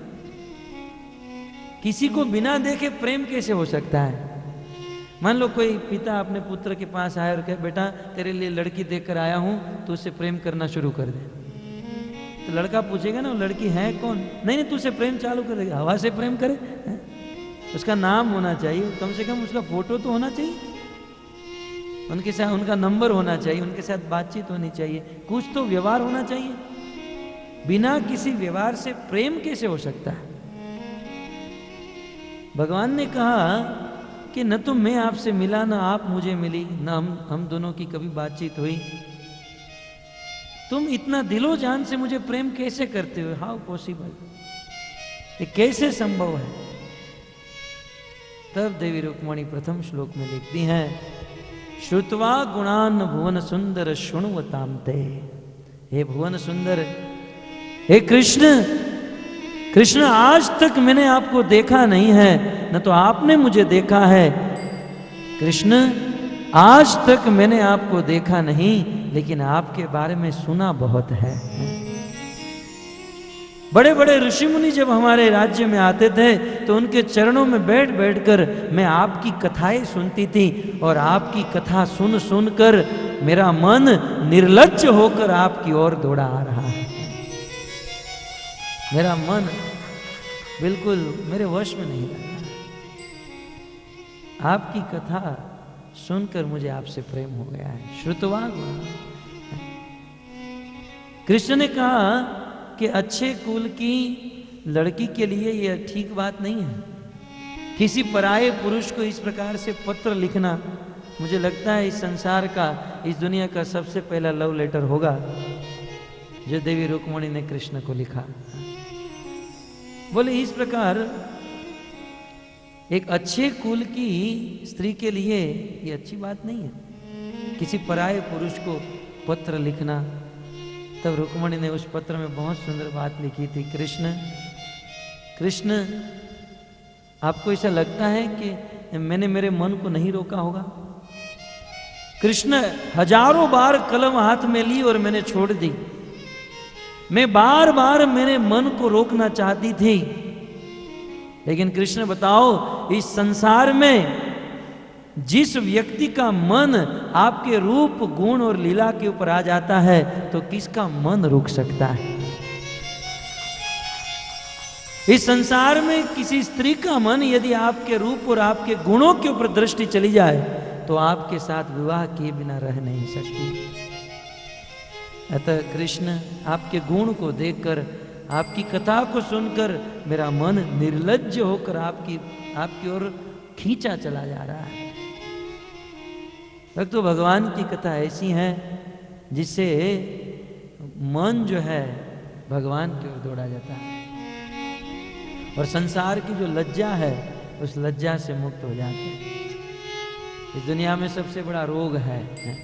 S1: किसी को बिना देखे प्रेम कैसे हो सकता है? मान लो कोई पिता अपने पुत्र के पास आया और कहे बेटा तेरे लिए लड़की देखकर आया हूं, तो उससे प्रेम करना शुरू कर दे। तो लड़का पूछेगा ना वो लड़की है कौन? नहीं तू उससे प्रेम चालू कर देगा। हवा से प्रेम करे है? उसका नाम होना चाहिए, कम से कम उसका फोटो तो होना चाहिए, उनके साथ उनका नंबर होना चाहिए, उनके साथ बातचीत होनी चाहिए, कुछ तो व्यवहार होना चाहिए। बिना किसी व्यवहार से प्रेम कैसे हो सकता है? भगवान ने कहा कि न तो मैं आपसे मिला, न आप मुझे मिली, न हम दोनों की कभी बातचीत हुई। तुम इतना दिलो जान से मुझे प्रेम कैसे करते हो? How possible? ये कैसे संभव है? तब देवी रुक्मिणी प्रथम श्लोक में लिखती हैं, श्रुत्वा गुणान भुवन सुंदर शृण्वताम ते। हे भुवन सुंदर, हे कृष्ण आज तक मैंने आपको देखा नहीं है, न तो आपने मुझे देखा है। कृष्ण आज तक मैंने आपको देखा नहीं, लेकिन आपके बारे में सुना बहुत है। बड़े बड़े ऋषि मुनि जब हमारे राज्य में आते थे तो उनके चरणों में बैठ बैठकर मैं आपकी कथाएं सुनती थी, और आपकी कथा सुन सुनकर मेरा मन निर्लज्ज होकर आपकी ओर दौड़ा आ रहा है। मेरा मन बिल्कुल मेरे वश में नहीं रहना। आपकी कथा सुनकर मुझे आपसे प्रेम हो गया है। श्रुतवा गुणा। कृष्ण ने कहा कि अच्छे कुल की लड़की के लिए यह ठीक बात नहीं है किसी पराये पुरुष को इस प्रकार से पत्र लिखना। मुझे लगता है इस संसार का, इस दुनिया का सबसे पहला लव लेटर होगा जो देवी रुक्मिणी ने कृष्ण को लिखा। बोले इस प्रकार एक अच्छे कुल की स्त्री के लिए ये अच्छी बात नहीं है किसी पराये पुरुष को पत्र लिखना। तब रुक्मिणी ने उस पत्र में बहुत सुंदर बात लिखी थी। कृष्ण आपको ऐसा लगता है कि मैंने मेरे मन को नहीं रोका होगा? कृष्ण हजारों बार कलम हाथ में ली और मैंने छोड़ दी। मैं बार बार मेरे मन को रोकना चाहती थी, लेकिन कृष्ण बताओ इस संसार में जिस व्यक्ति का मन आपके रूप गुण और लीला के ऊपर आ जाता है तो किसका मन रुक सकता है? इस संसार में किसी स्त्री का मन यदि आपके रूप और आपके गुणों के ऊपर दृष्टि चली जाए तो आपके साथ विवाह किए बिना रह नहीं सकती। अतः कृष्ण आपके गुण को देखकर, आपकी कथा को सुनकर मेरा मन निर्लज्ज होकर आपकी ओर खींचा चला जा रहा है। तो भगवान की कथा ऐसी है जिससे मन जो है भगवान की ओर दौड़ा जाता है और संसार की जो लज्जा है उस लज्जा से मुक्त हो जाते हैं। इस दुनिया में सबसे बड़ा रोग है,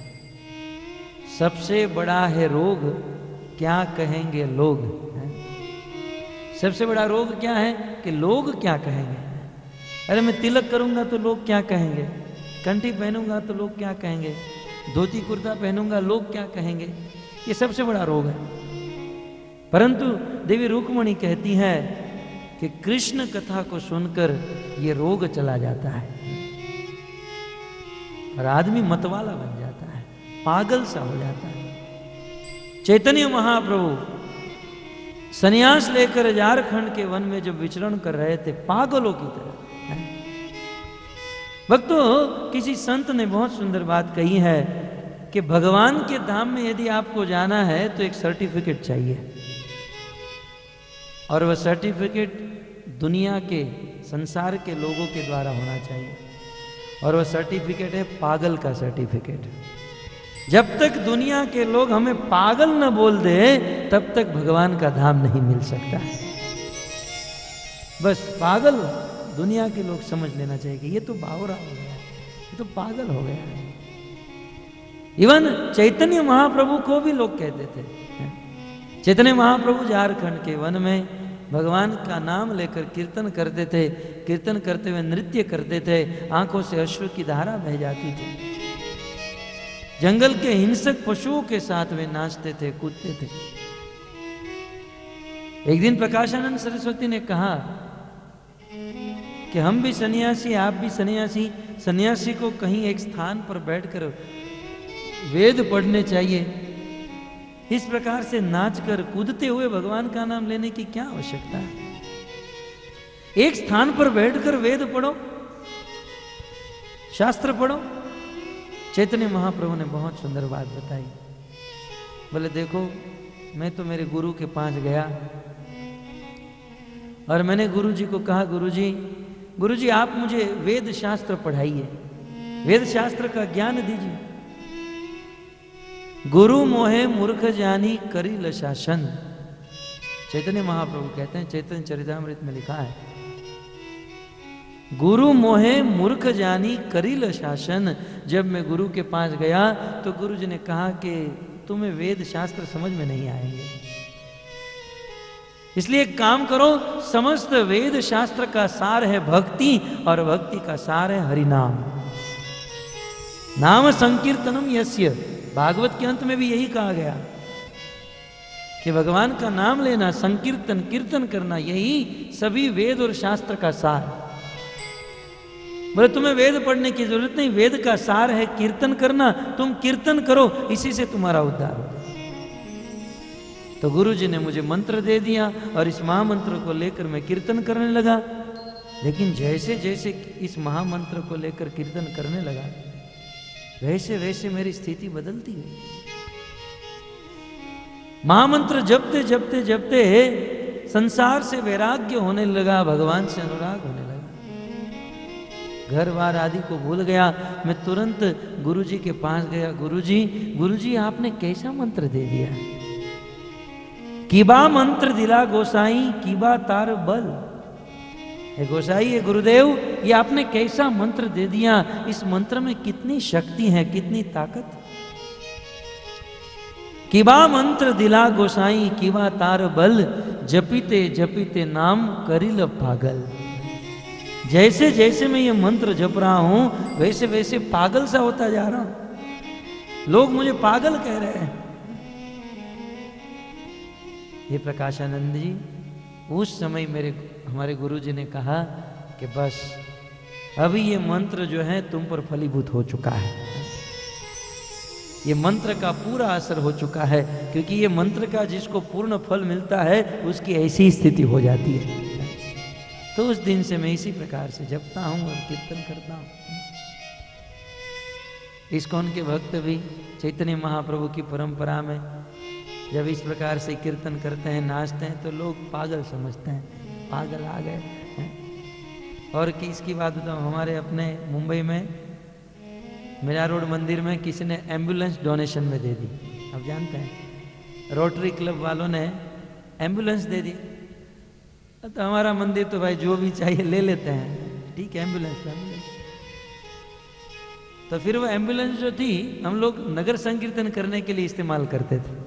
S1: सबसे बड़ा है रोग क्या कहेंगे लोग। सबसे बड़ा रोग क्या है कि लोग क्या कहेंगे। अरे मैं तिलक करूंगा तो लोग क्या कहेंगे, कंठी पहनूंगा तो लोग क्या कहेंगे, धोती कुर्ता पहनूंगा लोग क्या कहेंगे। ये सबसे बड़ा रोग है। परंतु देवी रुक्मिणी कहती है कि कृष्ण कथा को सुनकर ये रोग चला जाता है और आदमी मतवाला बन जाता है, पागल सा हो जाता है। चैतन्य महाप्रभु सन्यास लेकर झारखंड के वन में जब विचरण कर रहे थे पागलों की तरह। भक्तों किसी संत ने बहुत सुंदर बात कही है कि भगवान के धाम में यदि आपको जाना है तो एक सर्टिफिकेट चाहिए और वह सर्टिफिकेट दुनिया के, संसार के लोगों के द्वारा होना चाहिए और वह सर्टिफिकेट है पागल का सर्टिफिकेट। जब तक दुनिया के लोग हमें पागल न बोल दे तब तक भगवान का धाम नहीं मिल सकता है। बस पागल दुनिया के लोग समझ लेना चाहिए कि ये तो बावरा हो गया, ये तो पागल हो गया है। इवन चैतन्य महाप्रभु को भी लोग कहते थे। चैतन्य महाप्रभु झारखंड के वन में भगवान का नाम लेकर कीर्तन करते थे, कीर्तन करते हुए नृत्य करते थे, आंखों से अश्रु की धारा बह जाती थी। जंगल के हिंसक पशुओं के साथ वे नाचते थे, कूदते थे। एक दिन प्रकाशानंद सरस्वती ने कहा कि हम भी सन्यासी, आप भी सन्यासी, सन्यासी को कहीं एक स्थान पर बैठकर वेद पढ़ने चाहिए। इस प्रकार से नाचकर कूदते हुए भगवान का नाम लेने की क्या आवश्यकता है? एक स्थान पर बैठकर वेद पढ़ो, शास्त्र पढ़ो। चैतन्य महाप्रभु ने बहुत सुंदर बात बताई। बोले देखो मैं तो मेरे गुरु के पास गया और मैंने गुरु जी को कहा गुरु जी आप मुझे वेद शास्त्र पढ़ाइए, वेद शास्त्र का ज्ञान दीजिए। गुरु मोहे मूर्ख जानी करिल शासन। चैतन्य महाप्रभु कहते हैं, चैतन्य चरितामृत में लिखा है, गुरु मोहे मूर्ख जानी करिल शासन। जब मैं गुरु के पास गया तो गुरु जी ने कहा कि तुम्हें वेद शास्त्र समझ में नहीं आएंगे, इसलिए एक काम करो, समस्त वेद शास्त्र का सार है भक्ति और भक्ति का सार है हरिनाम। नाम संकीर्तनम यस्य। भागवत के अंत में भी यही कहा गया कि भगवान का नाम लेना, संकीर्तन, कीर्तन करना, यही सभी वेद और शास्त्र का सार। बोले तुम्हें वेद पढ़ने की जरूरत नहीं, वेद का सार है कीर्तन करना, तुम कीर्तन करो, इसी से तुम्हारा उद्धार होगा। तो गुरुजी ने मुझे मंत्र दे दिया और इस महामंत्र को लेकर मैं कीर्तन करने लगा। लेकिन जैसे जैसे इस महामंत्र को लेकर कीर्तन करने लगा, वैसे वैसे मेरी स्थिति बदलती गई। महामंत्र जपते जपते जपते संसार से वैराग्य होने लगा, भगवान से अनुराग होने लगा, घर बार आदि को भूल गया। मैं तुरंत गुरुजी के पास गया। गुरुजी आपने कैसा मंत्र दे दिया? कीबा मंत्र दिला गोसाई, कीबा तार बल। हे गोसाई, हे गुरुदेव, ये आपने कैसा मंत्र दे दिया? इस मंत्र में कितनी शक्ति है, कितनी ताकत। कीबा मंत्र दिला गोसाई, कीबा तार बल, जपीते जपीते नाम करिल पागल। जैसे जैसे मैं ये मंत्र जप रहा हूं, वैसे वैसे पागल सा होता जा रहा हूं। लोग मुझे पागल कह रहे हैं। ये प्रकाशानंद जी, उस समय हमारे गुरुजी ने कहा कि बस अभी ये मंत्र जो है तुम पर फलीभूत हो चुका है। ये मंत्र का पूरा असर हो चुका है, क्योंकि ये मंत्र का जिसको पूर्ण फल मिलता है उसकी ऐसी स्थिति हो जाती है। तो उस दिन से मैं इसी प्रकार से जपता हूं और कीर्तन करता हूं। इस्कॉन के भक्त भी चैतन्य महाप्रभु की परंपरा में जब इस प्रकार से कीर्तन करते हैं, नाचते हैं, तो लोग पागल समझते हैं, पागल आ गए हैं। और कि इसकी बात बताऊं, हमारे अपने मुंबई में मीरा रोड मंदिर में किसी ने एम्बुलेंस डोनेशन में दे दी। आप जानते हैं, रोटरी क्लब वालों ने एम्बुलेंस दे दी। तो हमारा मंदिर तो भाई जो भी चाहिए ले लेते हैं, ठीक है, एम्बुलेंस। तो फिर वो एम्बुलेंस जो थी हम लोग नगर संकीर्तन करने के लिए इस्तेमाल करते थे।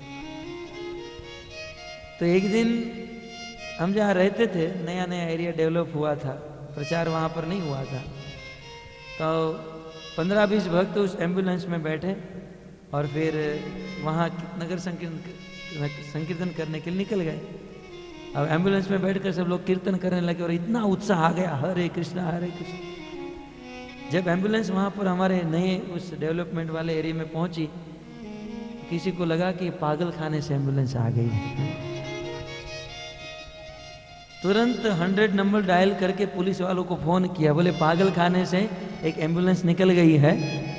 S1: तो एक दिन हम जहाँ रहते थे, नया नया एरिया डेवलप हुआ था, प्रचार वहाँ पर नहीं हुआ था। तो 15-20 भक्त उस एम्बुलेंस में बैठे और फिर वहाँ नगर संकीर्तन करने के लिए निकल गए। अब एम्बुलेंस में बैठकर सब लोग कीर्तन करने लगे और इतना उत्साह आ गया, हरे कृष्णा हरे कृष्णा। जब एम्बुलेंस वहाँ पर हमारे नए उस डेवलपमेंट वाले एरिया में पहुंची, किसी को लगा कि पागल खाने से एम्बुलेंस आ गई है। तुरंत 100 नंबर डायल करके पुलिस वालों को फोन किया, बोले पागल खाने से एक एम्बुलेंस निकल गई है,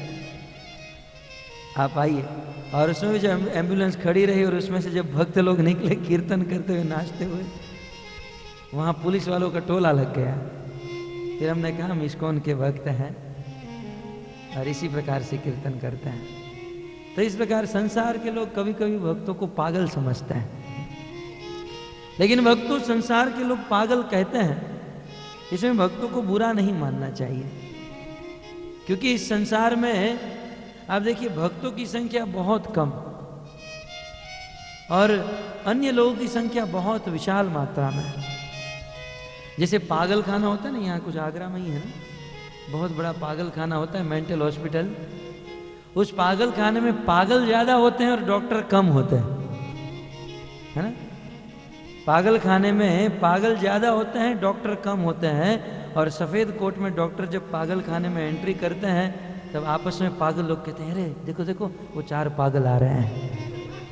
S1: आप आइए। और उसमें भी जब एम्बुलेंस खड़ी रही और उसमें से जब भक्त लोग निकले कीर्तन करते हुए, नाचते हुए, वहाँ पुलिस वालों का टोला लग गया। फिर हमने कहा हम इस्कॉन के भक्त हैं और इसी प्रकार से कीर्तन करते हैं। तो इस प्रकार संसार के लोग कभी कभी भक्तों को पागल समझते हैं, लेकिन भक्तों संसार के लोग पागल कहते हैं, इसमें भक्तों को बुरा नहीं मानना चाहिए। क्योंकि इस संसार में आप देखिए भक्तों की संख्या बहुत कम और अन्य लोगों की संख्या बहुत विशाल मात्रा में है। जैसे पागल खाना होता है ना, यहाँ कुछ आगरा में ही है ना, बहुत बड़ा पागल खाना होता है, मेंटल हॉस्पिटल। उस पागल खाने में पागल ज्यादा होते हैं और डॉक्टर कम होते हैं, है ना। पागल खाने में पागल ज्यादा होते हैं, डॉक्टर कम होते हैं। और सफेद कोट में डॉक्टर जब पागल खाने में एंट्री करते हैं, तब आपस में पागल लोग कहते हैं, अरे देखो देखो वो 4 पागल आ रहे हैं।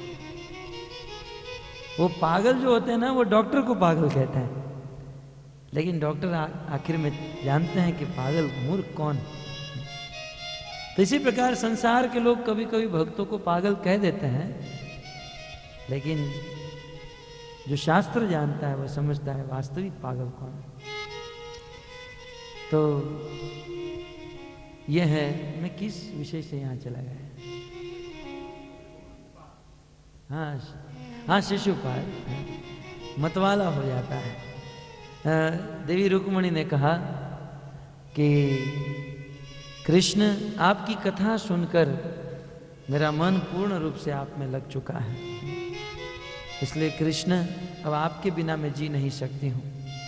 S1: वो पागल जो होते हैं ना, वो डॉक्टर को पागल कहते हैं, लेकिन डॉक्टर आखिर में जानते हैं कि पागल मूर्ख कौन। तो इसी प्रकार संसार के लोग कभी कभी भक्तों को पागल कह देते हैं, लेकिन जो शास्त्र जानता है वो समझता है वास्तविक पागल कौन है। तो यह है, मैं किस विषय से यहाँ चला गया। हाँ, शिशुपाल मतवाला हो जाता है। देवी रुक्मणी ने कहा कि कृष्ण आपकी कथा सुनकर मेरा मन पूर्ण रूप से आप में लग चुका है, इसलिए कृष्ण अब आपके बिना मैं जी नहीं सकती हूँ।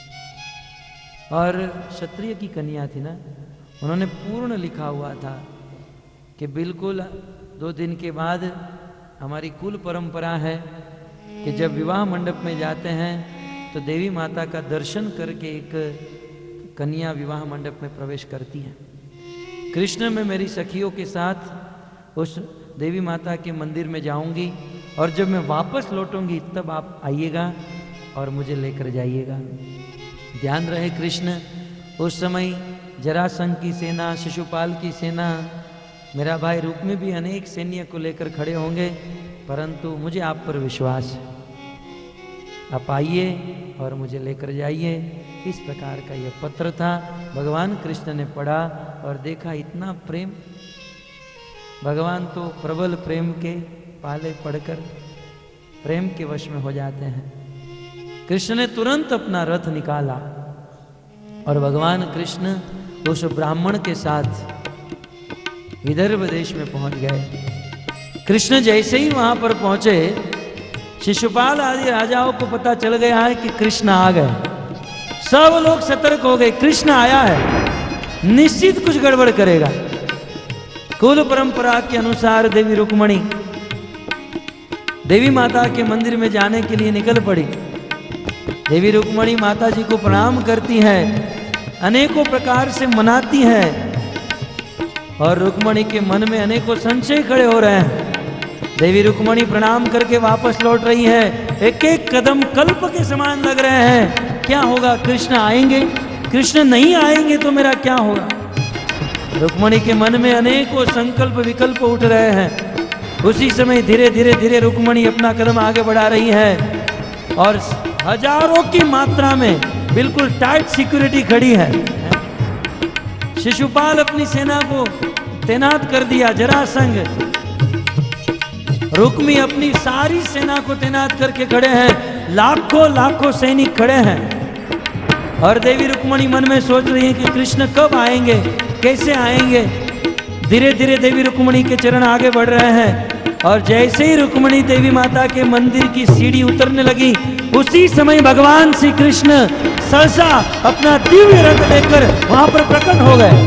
S1: और क्षत्रिय की कन्या थी ना, उन्होंने पूर्ण लिखा हुआ था कि बिल्कुल 2 दिन के बाद हमारी कुल परंपरा है कि जब विवाह मंडप में जाते हैं तो देवी माता का दर्शन करके एक कन्या विवाह मंडप में प्रवेश करती है। कृष्ण मैं मेरी सखियों के साथ उस देवी माता के मंदिर में जाऊंगी और जब मैं वापस लौटूंगी तब आप आइएगा और मुझे लेकर जाइएगा। ध्यान रहे कृष्ण उस समय जरासंध की सेना, शिशुपाल की सेना, मेरा भाई रुक्मी भी अनेक सैन्य को लेकर खड़े होंगे, परंतु मुझे आप पर विश्वास है। आप आइए और मुझे लेकर जाइए। इस प्रकार का यह पत्र था। भगवान कृष्ण ने पढ़ा और देखा इतना प्रेम। भगवान तो प्रबल प्रेम के पाले पढ़कर प्रेम के वश में हो जाते हैं। कृष्ण ने तुरंत अपना रथ निकाला और भगवान कृष्ण उस ब्राह्मण के साथ विदर्भ देश में पहुंच गए। कृष्ण जैसे ही वहां पर पहुंचे, शिशुपाल आदि राजाओं को पता चल गया है कि कृष्ण आ गए। सब लोग सतर्क हो गए, कृष्ण आया है, निश्चित कुछ गड़बड़ करेगा। कुल परंपरा के अनुसार देवी रुक्मणी देवी माता के मंदिर में जाने के लिए निकल पड़ी। देवी रुक्मणी माता जी को प्रणाम करती है, अनेकों प्रकार से मनाती है और रुक्मणी के मन में अनेकों संशय खड़े हो रहे हैं। देवी रुक्मणी प्रणाम करके वापस लौट रही है, एक एक कदम कल्प के समान लग रहे हैं। क्या होगा, कृष्ण आएंगे, कृष्ण नहीं आएंगे तो मेरा क्या होगा। रुक्मणी के मन में अनेकों संकल्प विकल्प उठ रहे हैं। उसी समय धीरे धीरे धीरे रुक्मणी अपना कदम आगे बढ़ा रही है और हजारों की मात्रा में बिल्कुल टाइट सिक्योरिटी खड़ी है। शिशुपाल अपनी सेना को तैनात कर दिया, जरासंध रुक्मी अपनी सारी सेना को तैनात करके खड़े हैं, लाखों लाखों सैनिक खड़े हैं। और देवी रुक्मणी मन में सोच रही है कि कृष्ण कब आएंगे, कैसे आएंगे। धीरे धीरे देवी रुक्मणी के चरण आगे बढ़ रहे हैं और जैसे ही रुक्मणी देवी माता के मंदिर की सीढ़ी उतरने लगी, उसी समय भगवान श्री कृष्ण सहसा अपना दिव्य रथ लेकर वहां पर प्रकट हो गए।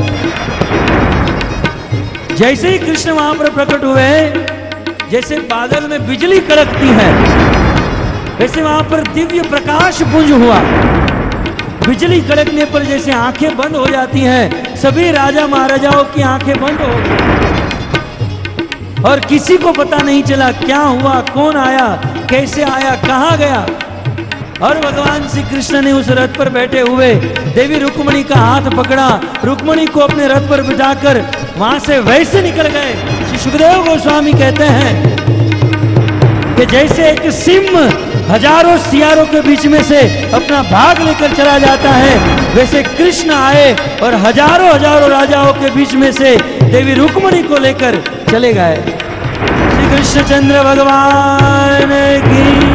S1: जैसे ही कृष्ण वहां पर प्रकट हुए, जैसे बादल में बिजली कड़कती है, वैसे वहां पर दिव्य प्रकाश पुंज हुआ। बिजली कड़कने पर जैसे आंखें बंद हो जाती हैं, सभी राजा महाराजाओं की आंखें बंद हो गई और किसी को पता नहीं चला क्या हुआ, कौन आया, कैसे आया, कहां गया। और भगवान श्री कृष्ण ने उस रथ पर बैठे हुए देवी रुक्मणी का हाथ पकड़ा, रुक्मणी को अपने रथ पर बिठाकर वहां से वैसे निकल गए। श्री सुखदेव गोस्वामी कहते हैं कि जैसे एक सिंह हजारों सियारों के बीच में से अपना भाग लेकर चला जाता है, वैसे कृष्ण आए और हजारों हजारों राजाओं के बीच में से देवी रुक्मणी को लेकर चले गए। श्री कृष्णचंद्र भगवान की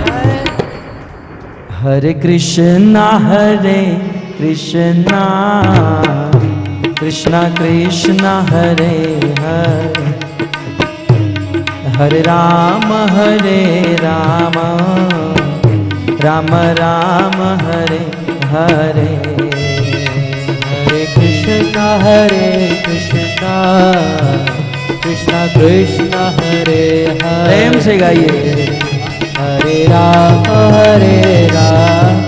S1: हरे कृष्णा कृष्णा कृष्णा हरे हरे, हरे राम राम राम राम हरे हरे।
S2: हरे कृष्णा कृष्णा कृष्णा हरे हरे।
S1: प्रेम से गाइए।
S2: हरे राम राम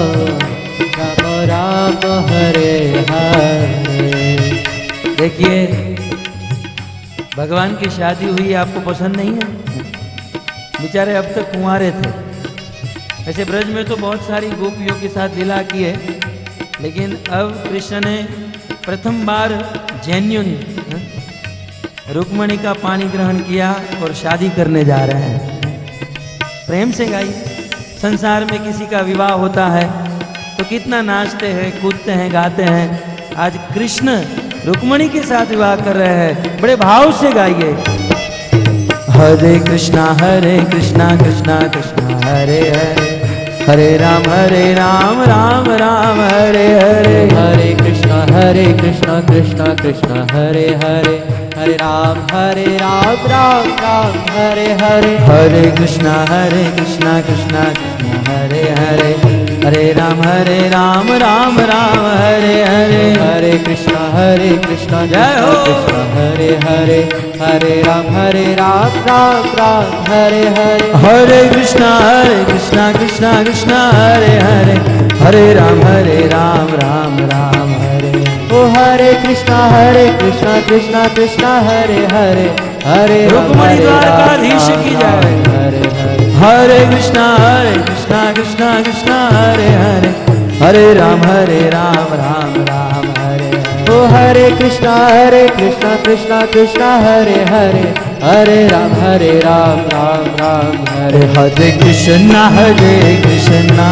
S2: राम हरे हरे।
S1: देखिए, भगवान की शादी हुई, आपको पसंद नहीं है? बेचारे अब तक कुंवारे थे। वैसे ब्रज में तो बहुत सारी गोपियों के साथ लीला की है, लेकिन अब कृष्ण ने प्रथम बार जेन्युइन रुक्मणी का पानी ग्रहण किया और शादी करने जा रहे हैं। प्रेम से गाइए। संसार में किसी का विवाह होता है तो कितना नाचते हैं, कूदते हैं, गाते हैं। आज कृष्ण रुक्मणी के साथ विवाह कर रहे हैं, बड़े भाव से गाइए। हरे कृष्णा कृष्णा कृष्णा हरे हरे, हरे राम राम राम हरे हरे।
S2: हरे कृष्णा कृष्णा कृष्णा हरे हरे, हरे राम राम राम हरे हरे।
S1: हरे कृष्णा कृष्णा कृष्णा हरे हरे, हरे राम राम राम हरे हरे।
S2: हरे कृष्णा
S1: जय हो।
S2: कृष्णा हरे हरे, हरे राम राम राम हरे हरे।
S1: हरे कृष्णा कृष्णा कृष्णा हरे हरे, हरे राम राम राम हरे।
S2: ओ हरे कृष्णा कृष्णा कृष्णा हरे हरे, हरे
S1: रुक्मणी द्वारकाधीश की जय।
S2: हरे हरे
S1: हरे कृष्णा कृष्णा कृष्णा हरे हरे, हरे राम राम राम हरे हरे।
S2: ओ हरे कृष्णा कृष्णा कृष्णा हरे हरे, हरे राम राम राम हरे।
S1: हरे कृष्णा कृष्णा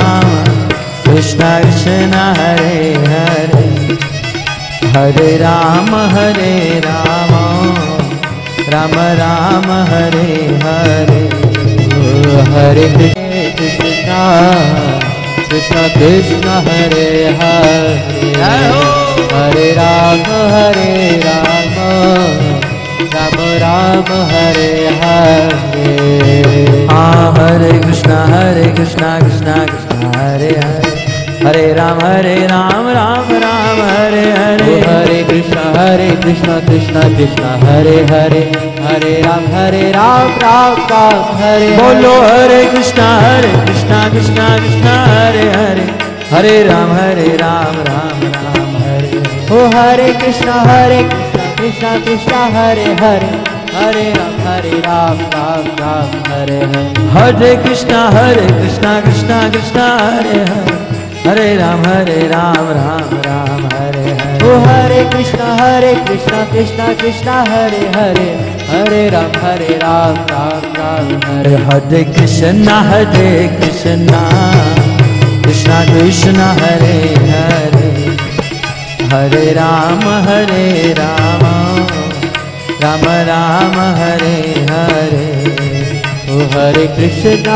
S1: कृष्णा हरे हरे, हरे राम राम राम हरे हरे।
S2: हरे कृष्णा कृष्णा कृष्णा हरे हरे, हरे राम राम राम हरे हरे।
S1: हरे कृष्णा कृष्णा कृष्णा हरे हरे, हरे राम राम राम हरे हरे।
S2: हरे कृष्णा कृष्णा कृष्णा हरे हरे, हरे राम राम राम हरे।
S1: बोलो हरे कृष्णा कृष्णा कृष्णा हरे हरे, हरे राम राम राम हरे।
S2: ओ हरे कृष्णा कृष्णा कृष्णा हरे हरे, हरे राम राम राम हरे हरे।
S1: हरे कृष्णा कृष्णा कृष्णा हरे हरे, हरे राम राम राम हरे हरे।
S2: ओ हरे कृष्णा कृष्णा कृष्णा हरे हरे, हरे राम राम राम हरे।
S1: हरे कृष्णा कृष्णा कृष्णा हरे हरे, हरे राम राम राम हरे हरे।
S2: ओ हरे कृष्णा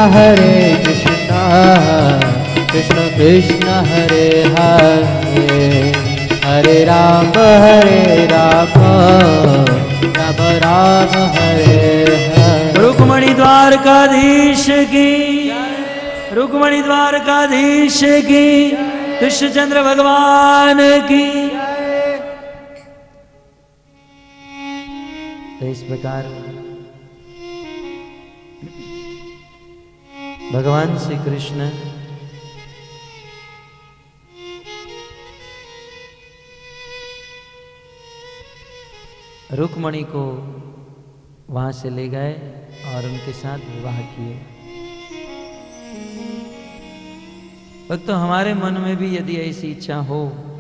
S2: कृष्ण कृष्ण हरे हरे, हरे राम राम राम हरे हरे।
S1: रुक्मणी द्वारकाधीश की, रुक्मणी द्वारकाधीश की, कृष्णचंद्र भगवान की। तो इस प्रकार भगवान श्री कृष्ण रुक्मणी को वहां से ले गए और उनके साथ विवाह किए। भक्तों, हमारे मन में भी यदि ऐसी इच्छा हो,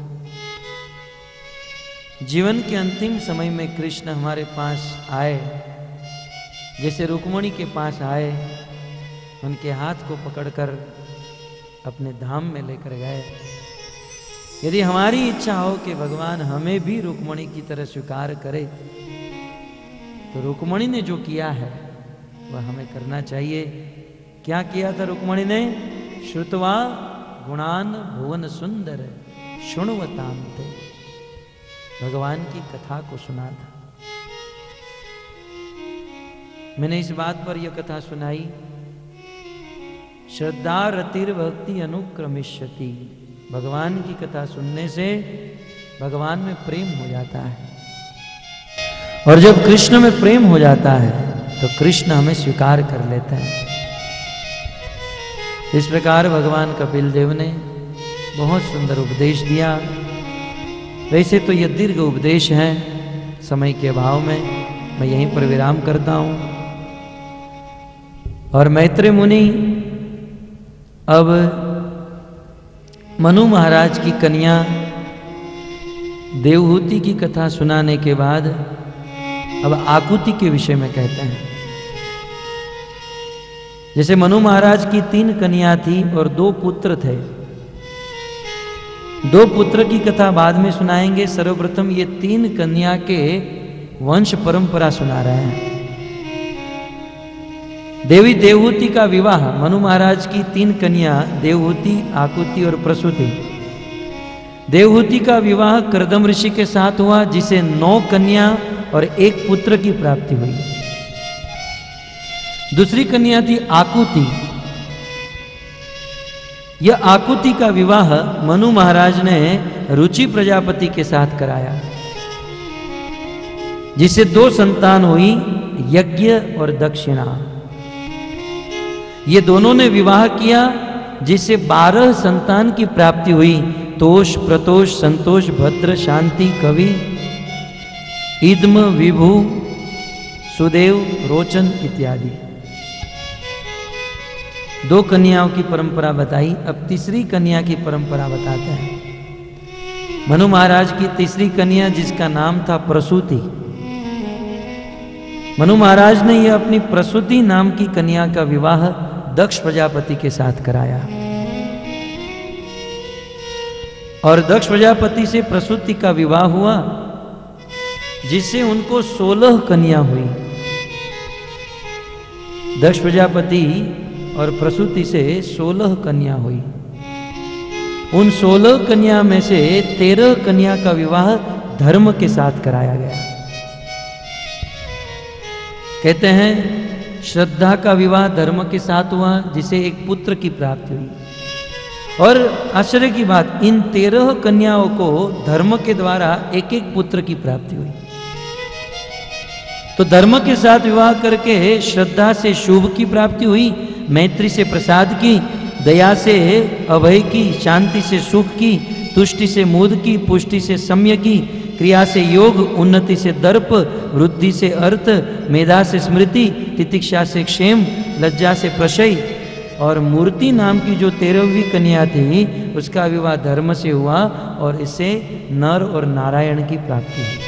S1: जीवन के अंतिम समय में कृष्ण हमारे पास आए, जैसे रुक्मणी के पास आए, उनके हाथ को पकड़कर अपने धाम में लेकर गए। यदि हमारी इच्छा हो कि भगवान हमें भी रुक्मणी की तरह स्वीकार करे, तो रुक्मणी ने जो किया है वह हमें करना चाहिए। क्या किया था रुक्मणी ने? श्रुत्वा गुणान भुवन सुंदर शृण्वतान्ते, भगवान की कथा को सुना था। मैंने इस बात पर यह कथा सुनाई, श्रद्धा रतिर भक्ति अनुक्रमिष्यति। भगवान की कथा सुनने से भगवान में प्रेम हो जाता है, और जब कृष्ण में प्रेम हो जाता है तो कृष्ण हमें स्वीकार कर लेता है। इस प्रकार भगवान कपिल देव ने बहुत सुंदर उपदेश दिया। वैसे तो यह दीर्घ उपदेश है, समय के अभाव में मैं यहीं पर विराम करता हूं। और मैत्रेय मुनि अब मनु महाराज की कन्या देवहूति की कथा सुनाने के बाद अब आकुति के विषय में कहते हैं। जैसे मनु महाराज की 3 कन्या थी और 2 पुत्र थे। 2 पुत्र की कथा बाद में सुनाएंगे। सर्वप्रथम ये 3 कन्या के वंश परंपरा सुना रहे हैं। देवी देवहूति का विवाह, मनु महाराज की 3 कन्या देवहूति, आकुति और प्रसूति। देवहूति का विवाह कर्दम ऋषि के साथ हुआ, जिसे 9 कन्या और 1 पुत्र की प्राप्ति हुई। दूसरी कन्या थी आकुति। यह आकुति का विवाह मनु महाराज ने रुचि प्रजापति के साथ कराया, जिसे 2 संतान हुई, यज्ञ और दक्षिणा। ये दोनों ने विवाह किया, जिससे 12 संतान की प्राप्ति हुई। तोष, प्रतोष, संतोष, भद्र, शांति, कवि, इद्म, विभु, सुदेव, रोचन इत्यादि। 2 कन्याओं की परंपरा बताई। अब तीसरी कन्या की परंपरा बताते हैं। मनु महाराज की तीसरी कन्या, जिसका नाम था प्रसूति। मनु महाराज ने यह अपनी प्रसूति नाम की कन्या का विवाह दक्ष प्रजापति के साथ कराया और दक्ष प्रजापति से प्रसूति का विवाह हुआ, जिससे उनको 16 कन्या हुई। दक्ष प्रजापति और प्रसूति से 16 कन्या हुई। उन 16 कन्या में से 13 कन्या का विवाह धर्म के साथ कराया गया। कहते हैं श्रद्धा का विवाह धर्म के साथ हुआ, जिसे एक पुत्र की प्राप्ति हुई। और आश्चर्य की बात, इन 13 कन्याओं को धर्म के द्वारा एक एक पुत्र की प्राप्ति हुई। तो धर्म के साथ विवाह करके श्रद्धा से शुभ की प्राप्ति हुई, मैत्री से प्रसाद की, दया से अभय की, शांति से सुख की, तुष्टि से मोद की, पुष्टि से सम्य की, क्रिया से योग, उन्नति से दर्प, वृद्धि से अर्थ, मेधा से स्मृति, तितिक्षा से क्षेम, लज्जा से प्रशय। और मूर्ति नाम की जो 13वीं कन्या थी, उसका विवाह धर्म से हुआ और इससे नर और नारायण की प्राप्ति हुई।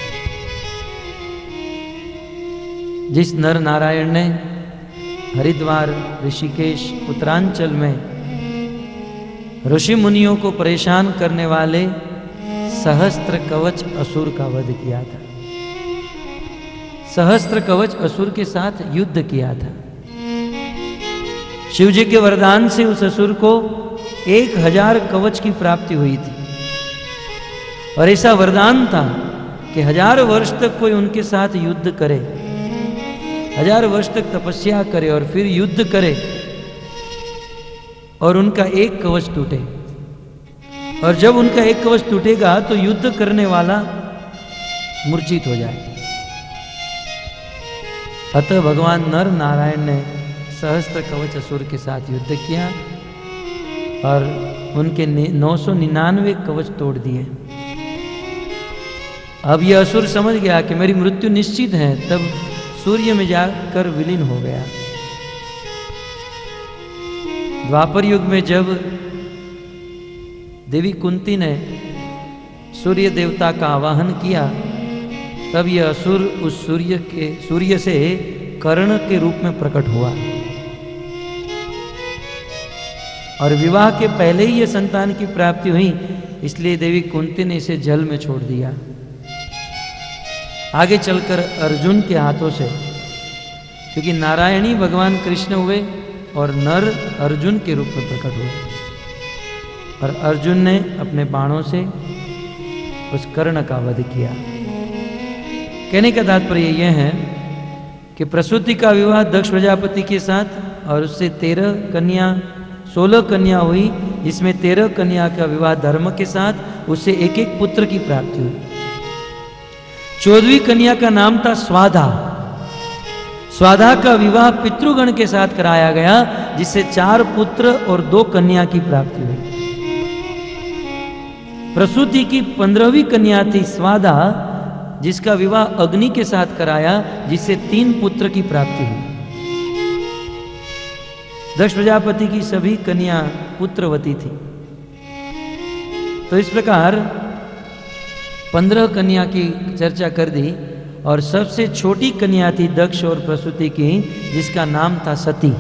S1: जिस नर नारायण ने हरिद्वार, ऋषिकेश, उत्तरांचल में ऋषि मुनियों को परेशान करने वाले सहस्त्र कवच असुर का वध किया था। सहस्त्र कवच असुर के साथ युद्ध किया था। शिव जी के वरदान से उस असुर को 1000 कवच की प्राप्ति हुई थी और ऐसा वरदान था कि 1000 वर्ष तक कोई उनके साथ युद्ध करे, 1000 वर्ष तक तपस्या करे और फिर युद्ध करे और उनका एक कवच टूटे। और जब उनका एक कवच टूटेगा तो युद्ध करने वाला मूर्छित हो जाए। अतः भगवान नर नारायण ने सहस्त्र कवच असुर के साथ युद्ध किया और उनके 999 कवच तोड़ दिए। अब यह असुर समझ गया कि मेरी मृत्यु निश्चित है, तब सूर्य में जाकर विलीन हो गया। द्वापर युग में जब देवी कुंती ने सूर्य देवता का आवाहन किया, तब यह असुर उस सूर्य से कर्ण के रूप में प्रकट हुआ और विवाह के पहले ही यह संतान की प्राप्ति हुई, इसलिए देवी कुंती ने इसे जल में छोड़ दिया। आगे चलकर अर्जुन के हाथों से, क्योंकि नारायणी भगवान कृष्ण हुए और नर अर्जुन के रूप में प्रकट हुए और अर्जुन ने अपने बाणों से उस कर्ण का वध किया। कहने का तात्पर्य यह है कि प्रसूति का विवाह दक्ष प्रजापति के साथ और उससे 16 कन्या हुई, जिसमें 13 कन्या का विवाह धर्म के साथ, उससे एक एक पुत्र की प्राप्ति हुई। 14वीं कन्या का नाम था स्वाधा। स्वाधा का विवाह पितृगण के साथ कराया गया, जिससे 4 पुत्र और 2 कन्या की प्राप्ति हुई। प्रसूति की 15वीं कन्या थी स्वाधा, जिसका विवाह अग्नि के साथ कराया, जिससे 3 पुत्र की प्राप्ति हुई। दक्ष प्रजापति की सभी कन्या पुत्रवती थी। तो इस प्रकार 15 कन्या की चर्चा कर दी और सबसे छोटी कन्या थी दक्ष और प्रसूति की, जिसका नाम था सती।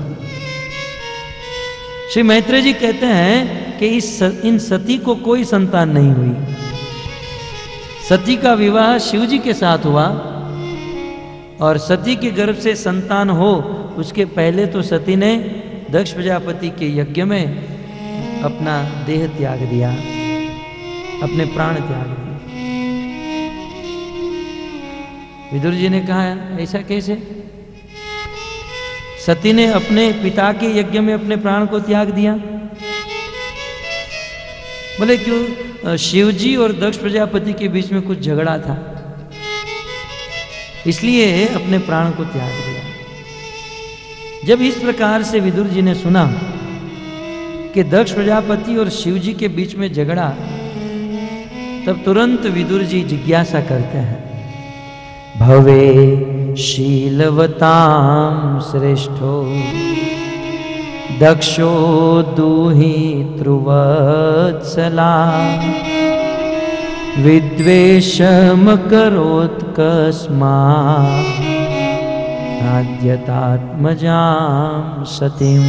S1: श्री मैत्रेय जी कहते हैं कि इन सती को कोई संतान नहीं हुई। सती का विवाह शिव जी के साथ हुआ और सती के गर्भ से संतान हो, उसके पहले तो सती ने दक्ष प्रजापति के यज्ञ में अपना देह त्याग दिया, अपने प्राण त्याग दिए। विदुर जी ने कहा ऐसा कैसे? सती ने अपने पिता के यज्ञ में अपने प्राण को त्याग दिया? बोले क्यों? शिव जी और दक्ष प्रजापति के बीच में कुछ झगड़ा था, इसलिए अपने प्राण को त्याग दिया। जब इस प्रकार से विदुर जी ने सुना कि दक्ष प्रजापति और शिव जी के बीच में झगड़ा, तब तुरंत विदुर जी जिज्ञासा करते हैं, भवे शीलवतां श्रेष्ठो दक्षो दुहितृवत्सला विद्वेषमकरोत्कस्मात् नाद्यतात्मजां सतीं।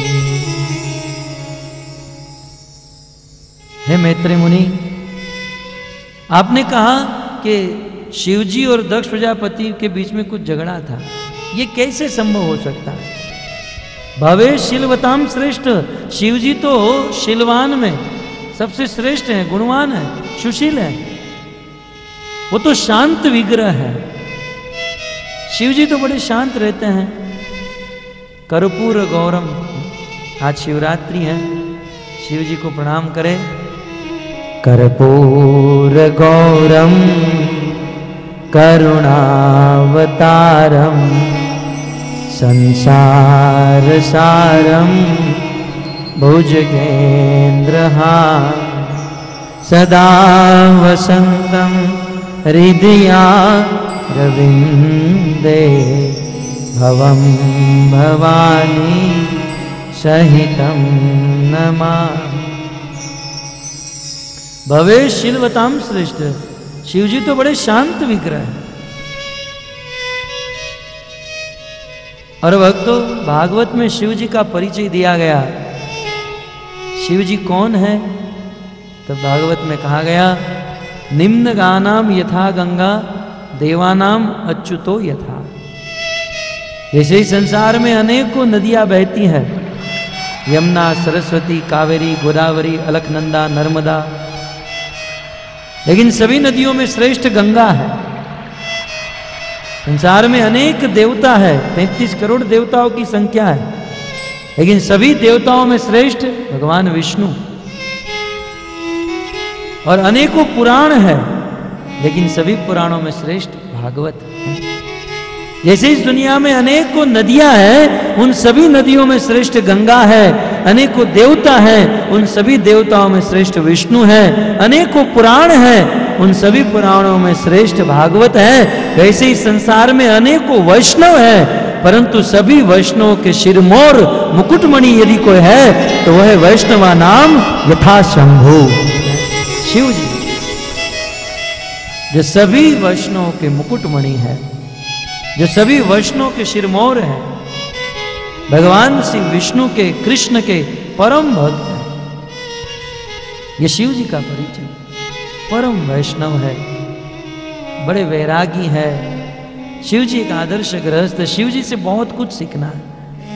S1: हे मैत्री मुनि, आपने कहा कि शिवजी और दक्ष प्रजापति के बीच में कुछ झगड़ा था, ये कैसे संभव हो सकता है? भवे शीलवताम श्रेष्ठ, शिवजी तो शीलवान में सबसे श्रेष्ठ है, गुणवान है, सुशील है, वो तो शांत विग्रह है। शिवजी तो बड़े शांत रहते हैं। कर्पूर गौरम, आज शिवरात्रि है, शिवजी को प्रणाम करें। कर्पूर गौरम करुणावतारम संसार सारम भुजगेन्द्रहारं सदा वसन्तं हृदयारविन्दे भवं भवानी सहितं नमामि। भवे शीलवताम श्रेष्ठ, शिवजी तो बड़े शांत विग्रह है। और भक्तों, भागवत में शिवजी का परिचय दिया गया। शिवजी कौन है? तो भागवत में कहा गया, निम्न गानाम यथा गंगा देवानाम अच्युतो यथा। जैसे ही संसार में अनेकों नदियां बहती हैं, यमुना, सरस्वती, कावेरी, गोदावरी, अलकनंदा, नर्मदा, लेकिन सभी नदियों में श्रेष्ठ गंगा है। संसार में अनेक देवता है, 33 करोड़ देवताओं की संख्या है, लेकिन सभी देवताओं में श्रेष्ठ भगवान विष्णु। और अनेकों पुराण है, लेकिन सभी पुराणों में श्रेष्ठ भागवत है। जैसे इस दुनिया में अनेकों नदियां हैं, उन सभी नदियों में श्रेष्ठ गंगा है। अनेकों देवता हैं, उन सभी देवताओं में श्रेष्ठ विष्णु है। अनेकों पुराण हैं, उन सभी पुराणों में श्रेष्ठ भागवत है। वैसे ही संसार में अनेकों वैष्णव है, परंतु सभी वैष्णवों के शिरमोर मुकुटमणि यदि कोई है तो वह वैष्णवा नाम यथा शंभु, शिव जी, जो सभी वैष्णवों के मुकुटमणि है, जो सभी वैष्णव के शिरमोर हैं, भगवान श्री विष्णु के, कृष्ण के परम भक्त हैं। ये शिव जी का परिचय। परम वैष्णव है, बड़े वैरागी है। शिव जी एक आदर्श गृहस्थ, शिव जी से बहुत कुछ सीखना है।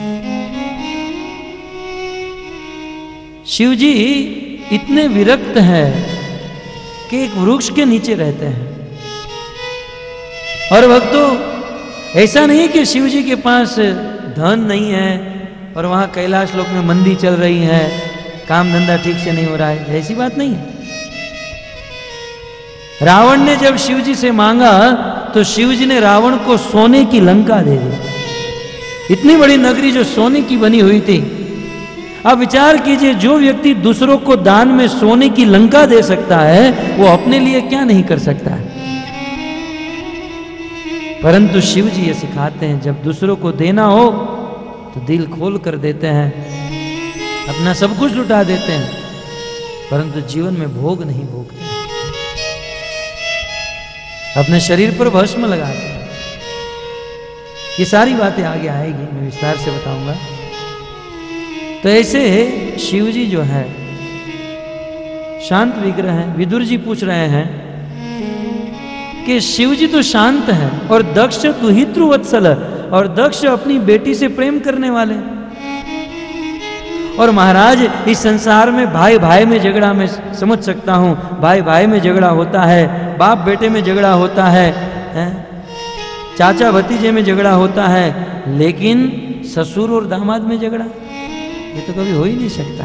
S1: शिव जी इतने विरक्त हैं कि एक वृक्ष के नीचे रहते हैं। और भक्तों, ऐसा नहीं कि शिव जी के पास धन नहीं है और वहां कैलाश लोक में मंदी चल रही है, काम धंधा ठीक से नहीं हो रहा है, ऐसी बात नहीं है। रावण ने जब शिव जी से मांगा तो शिव जी ने रावण को सोने की लंका दे दी। इतनी बड़ी नगरी जो सोने की बनी हुई थी। अब विचार कीजिए, जो व्यक्ति दूसरों को दान में सोने की लंका दे सकता है, वो अपने लिए क्या नहीं कर सकता है। परंतु शिव जी ये सिखाते हैं, जब दूसरों को देना हो तो दिल खोल कर देते हैं, अपना सब कुछ लुटा देते हैं, परंतु जीवन में भोग नहीं भोगते, अपने शरीर पर भस्म लगाते हैं। ये सारी बातें आगे आएगी, मैं विस्तार से बताऊंगा। तो ऐसे शिव जी जो है शांत विग्रह हैं। विदुर जी पूछ रहे हैं कि शिव जी तो शांत हैं और दक्ष दुहितृवत्सल, और दक्ष अपनी बेटी से प्रेम करने वाले। और महाराज, इस संसार में भाई भाई में झगड़ा मैं समझ सकता हूं, भाई भाई में झगड़ा होता है, बाप बेटे में झगड़ा होता है, चाचा भतीजे में झगड़ा होता है, लेकिन ससुर और दामाद में झगड़ा, ये तो कभी हो ही नहीं सकता।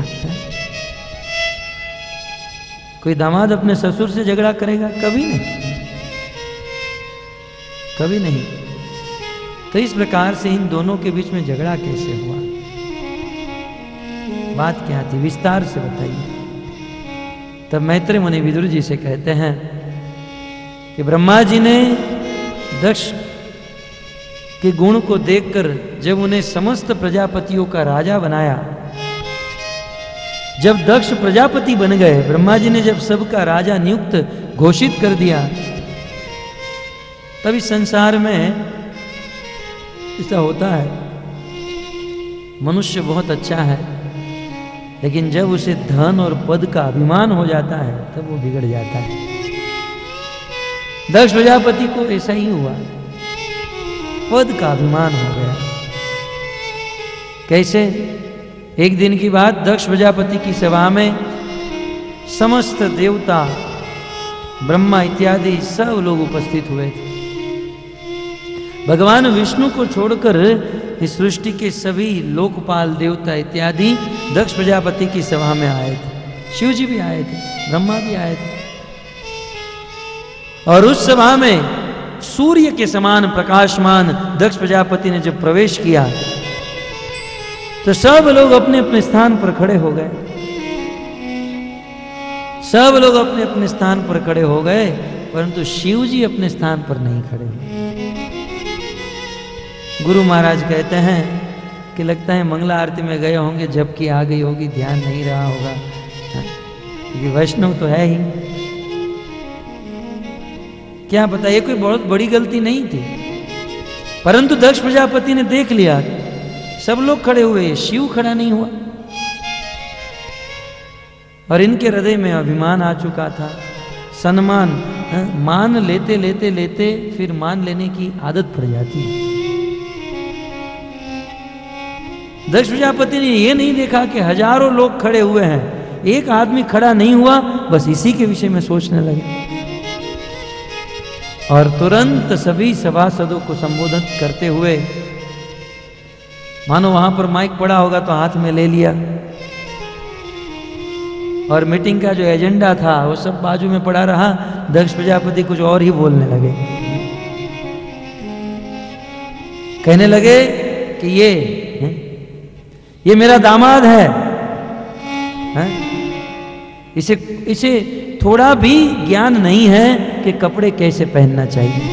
S1: कोई दामाद अपने ससुर से झगड़ा करेगा? कभी नहीं, कभी नहीं। तो इस प्रकार से इन दोनों के बीच में झगड़ा कैसे हुआ, बात क्या थी, विस्तार से बताइए। तब मैत्री मुनि विदुर जी से कहते हैं कि ब्रह्मा जी ने दक्ष के गुण को देखकर जब उन्हें समस्त प्रजापतियों का राजा बनाया, जब दक्ष प्रजापति बन गए, ब्रह्मा जी ने जब सबका राजा नियुक्त घोषित कर दिया, तभी संसार में ऐसा होता है, मनुष्य बहुत अच्छा है, लेकिन जब उसे धन और पद का अभिमान हो जाता है तब वो बिगड़ जाता है। दक्ष प्रजापति को ऐसा ही हुआ, पद का अभिमान हो गया। कैसे? एक दिन की बात, दक्ष प्रजापति की सभा में समस्त देवता, ब्रह्मा इत्यादि सब लोग उपस्थित हुए थे। भगवान विष्णु को छोड़कर इस सृष्टि के सभी लोकपाल देवता इत्यादि दक्ष प्रजापति की सभा में आए थे। शिव जी भी आए थे, ब्रह्मा भी आए थे। और उस सभा में सूर्य के समान प्रकाशमान दक्ष प्रजापति ने जब प्रवेश किया तो सब लोग अपने अपने स्थान पर खड़े हो गए। सब लोग अपने अपने स्थान पर खड़े हो गए, परंतु शिव जी अपने स्थान पर नहीं खड़े हुए। गुरु महाराज कहते हैं कि लगता है मंगला आरती में गए होंगे, झपकी आ गई होगी, ध्यान नहीं रहा होगा, क्योंकि वैष्णव तो है ही। क्या पता, ये कोई बहुत बड़ी गलती नहीं थी, परंतु दक्ष प्रजापति ने देख लिया सब लोग खड़े हुए, शिव खड़ा नहीं हुआ। और इनके हृदय में अभिमान आ चुका था, सम्मान, मान लेते लेते लेते फिर मान लेने की आदत पड़ जाती है। दक्ष प्रजापति ने यह नहीं देखा कि हजारों लोग खड़े हुए हैं, एक आदमी खड़ा नहीं हुआ, बस इसी के विषय में सोचने लगे। और तुरंत सभी सभासदों को संबोधित करते हुए, मानो वहां पर माइक पड़ा होगा तो हाथ में ले लिया, और मीटिंग का जो एजेंडा था वो सब बाजू में पड़ा रहा। दक्ष प्रजापति कुछ और ही बोलने लगे, कहने लगे कि ये मेरा दामाद है, इसे थोड़ा भी ज्ञान नहीं है कि कपड़े कैसे पहनना चाहिए।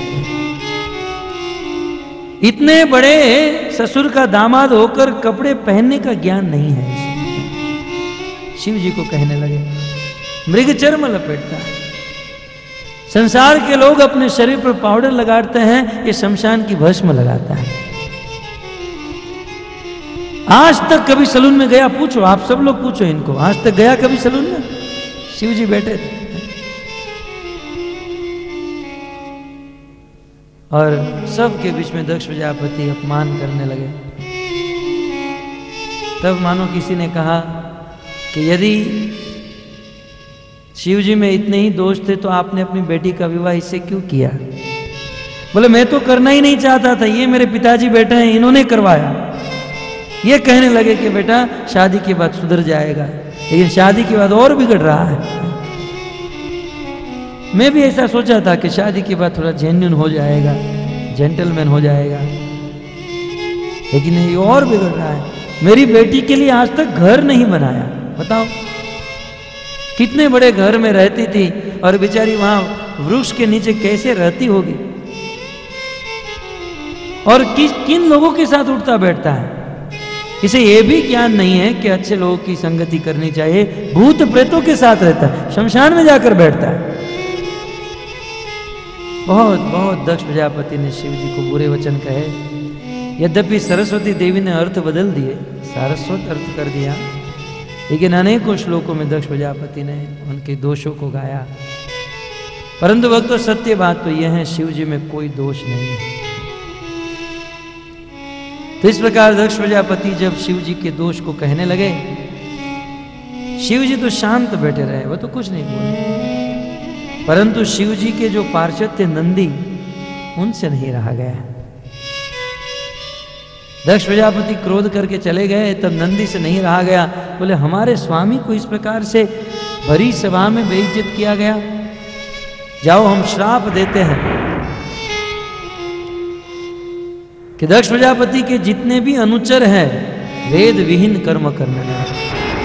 S1: इतने बड़े ससुर का दामाद होकर कपड़े पहनने का ज्ञान नहीं है इसे। शिव जी को कहने लगे, मृग चर्म लपेटता है। संसार के लोग अपने शरीर पर पाउडर लगाते हैं, ये शमशान की भस्म लगाता है। आज तक कभी सलून में गया? पूछो, आप सब लोग पूछो इनको, आज तक गया कभी सलून में? शिव जी बैठे थे और सबके बीच में दक्ष प्रजापति अपमान करने लगे। तब मानो किसी ने कहा कि यदि शिव जी में इतने ही दोष थे तो आपने अपनी बेटी का विवाह इससे क्यों किया? बोले मैं तो करना ही नहीं चाहता था, ये मेरे पिताजी बैठे हैं, इन्होंने करवाया। ये कहने लगे कि बेटा शादी के बाद सुधर जाएगा, लेकिन शादी के बाद और बिगड़ रहा है। मैं भी ऐसा सोचा था कि शादी के बाद थोड़ा जेन्युइन हो जाएगा, जेंटलमैन हो जाएगा, लेकिन ये और बिगड़ रहा है। मेरी बेटी के लिए आज तक घर नहीं बनाया। बताओ कितने बड़े घर में रहती थी और बेचारी वहां वृक्ष के नीचे कैसे रहती होगी, और किन लोगों के साथ उठता बैठता है। इसे यह भी ज्ञान नहीं है कि अच्छे लोगों की संगति करनी चाहिए, भूत प्रेतों के साथ रहता है, शमशान में जाकर बैठता है। बहुत बहुत दक्ष प्रजापति ने शिव जी को बुरे वचन कहे। यद्यपि सरस्वती देवी ने अर्थ बदल दिए, सारस्वत अर्थ कर दिया, लेकिन अनेकों श्लोकों में दक्ष प्रजापति ने उनके दोषों को गाया। परंतु भक्तों, सत्य बात तो यह है, शिव जी में कोई दोष नहीं है। तो इस प्रकार दक्ष प्रजापति जब शिव जी के दोष को कहने लगे, शिव जी तो शांत बैठे रहे, वो तो कुछ नहीं बोले। परंतु शिव जी के जो पार्षद थे नंदी, उनसे नहीं रहा गया। दक्ष प्रजापति क्रोध करके चले गए, तब नंदी से नहीं रहा गया। बोले हमारे स्वामी को इस प्रकार से भरी सभा में बेइज्जत किया गया, जाओ हम श्राप देते हैं कि दक्ष प्रजापति के जितने भी अनुचर हैं वेद विहीन कर्म करने लगे।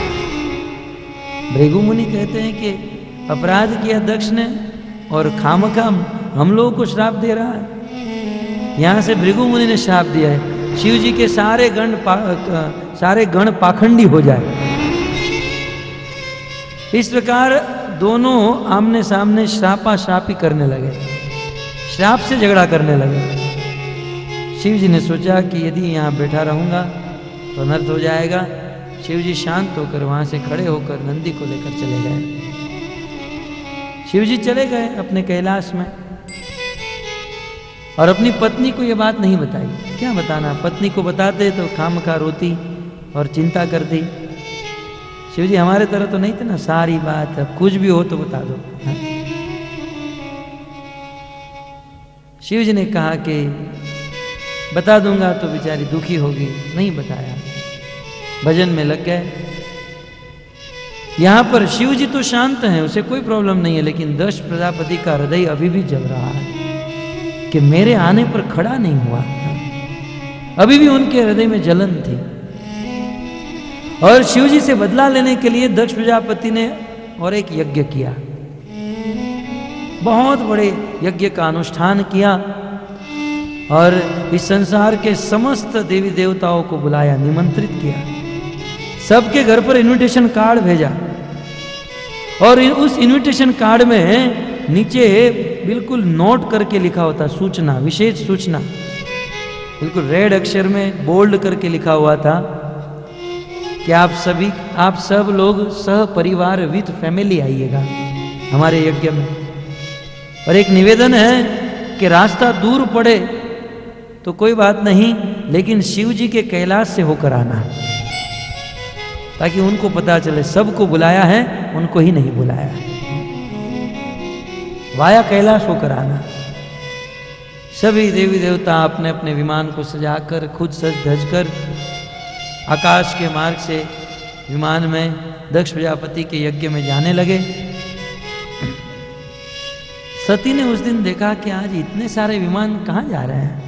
S1: भृगु मुनि कहते हैं कि अपराध किया दक्ष ने और खामखा हम लोगों को श्राप दे रहा है। यहां से भृगु मुनि ने श्राप दिया है, शिव जी के सारे गण पाखंडी हो जाए। इस प्रकार दोनों आमने सामने श्रापा श्रापी करने लगे, श्राप से झगड़ा करने लगे। शिव जी ने सोचा कि यदि यहाँ बैठा रहूंगा तो अनर्थ हो जाएगा। शिव जी शांत होकर वहां से खड़े होकर नंदी को लेकर चले गए। शिव जी चले गए अपने कैलाश में और अपनी पत्नी को यह बात नहीं बताई। क्या बताना, पत्नी को बताते तो खामखा रोती और चिंता करती। शिव जी हमारे तरह तो नहीं थे ना, सारी बात अब कुछ भी हो तो बता दो। शिव जी ने कहा कि बता दूंगा तो बेचारी दुखी होगी, नहीं बताया, भजन में लग गए। यहां पर शिव जी तो शांत हैं, उसे कोई प्रॉब्लम नहीं है, लेकिन दक्ष प्रजापति का हृदय अभी भी जल रहा है कि मेरे आने पर खड़ा नहीं हुआ। अभी भी उनके हृदय में जलन थी और शिव जी से बदला लेने के लिए दक्ष प्रजापति ने और एक यज्ञ किया, बहुत बड़े यज्ञ का अनुष्ठान किया और इस संसार के समस्त देवी देवताओं को बुलाया, निमंत्रित किया, सबके घर पर इनविटेशन कार्ड भेजा और उस इनविटेशन कार्ड में नीचे बिल्कुल नोट करके लिखा होता सूचना, विशेष सूचना, बिल्कुल रेड अक्षर में बोल्ड करके लिखा हुआ था कि आप सब लोग सह परिवार विथ फैमिली आइएगा हमारे यज्ञ में। और एक निवेदन है कि रास्ता दूर पड़े तो कोई बात नहीं, लेकिन शिव जी के कैलाश से होकर आना, ताकि उनको पता चले सबको बुलाया है, उनको ही नहीं बुलाया है। वाया कैलाश होकर आना। सभी देवी देवता अपने अपने विमान को सजाकर खुद सज धज कर आकाश के मार्ग से विमान में दक्ष प्रजापति के यज्ञ में जाने लगे। सती ने उस दिन देखा कि आज इतने सारे विमान कहाँ जा रहे हैं।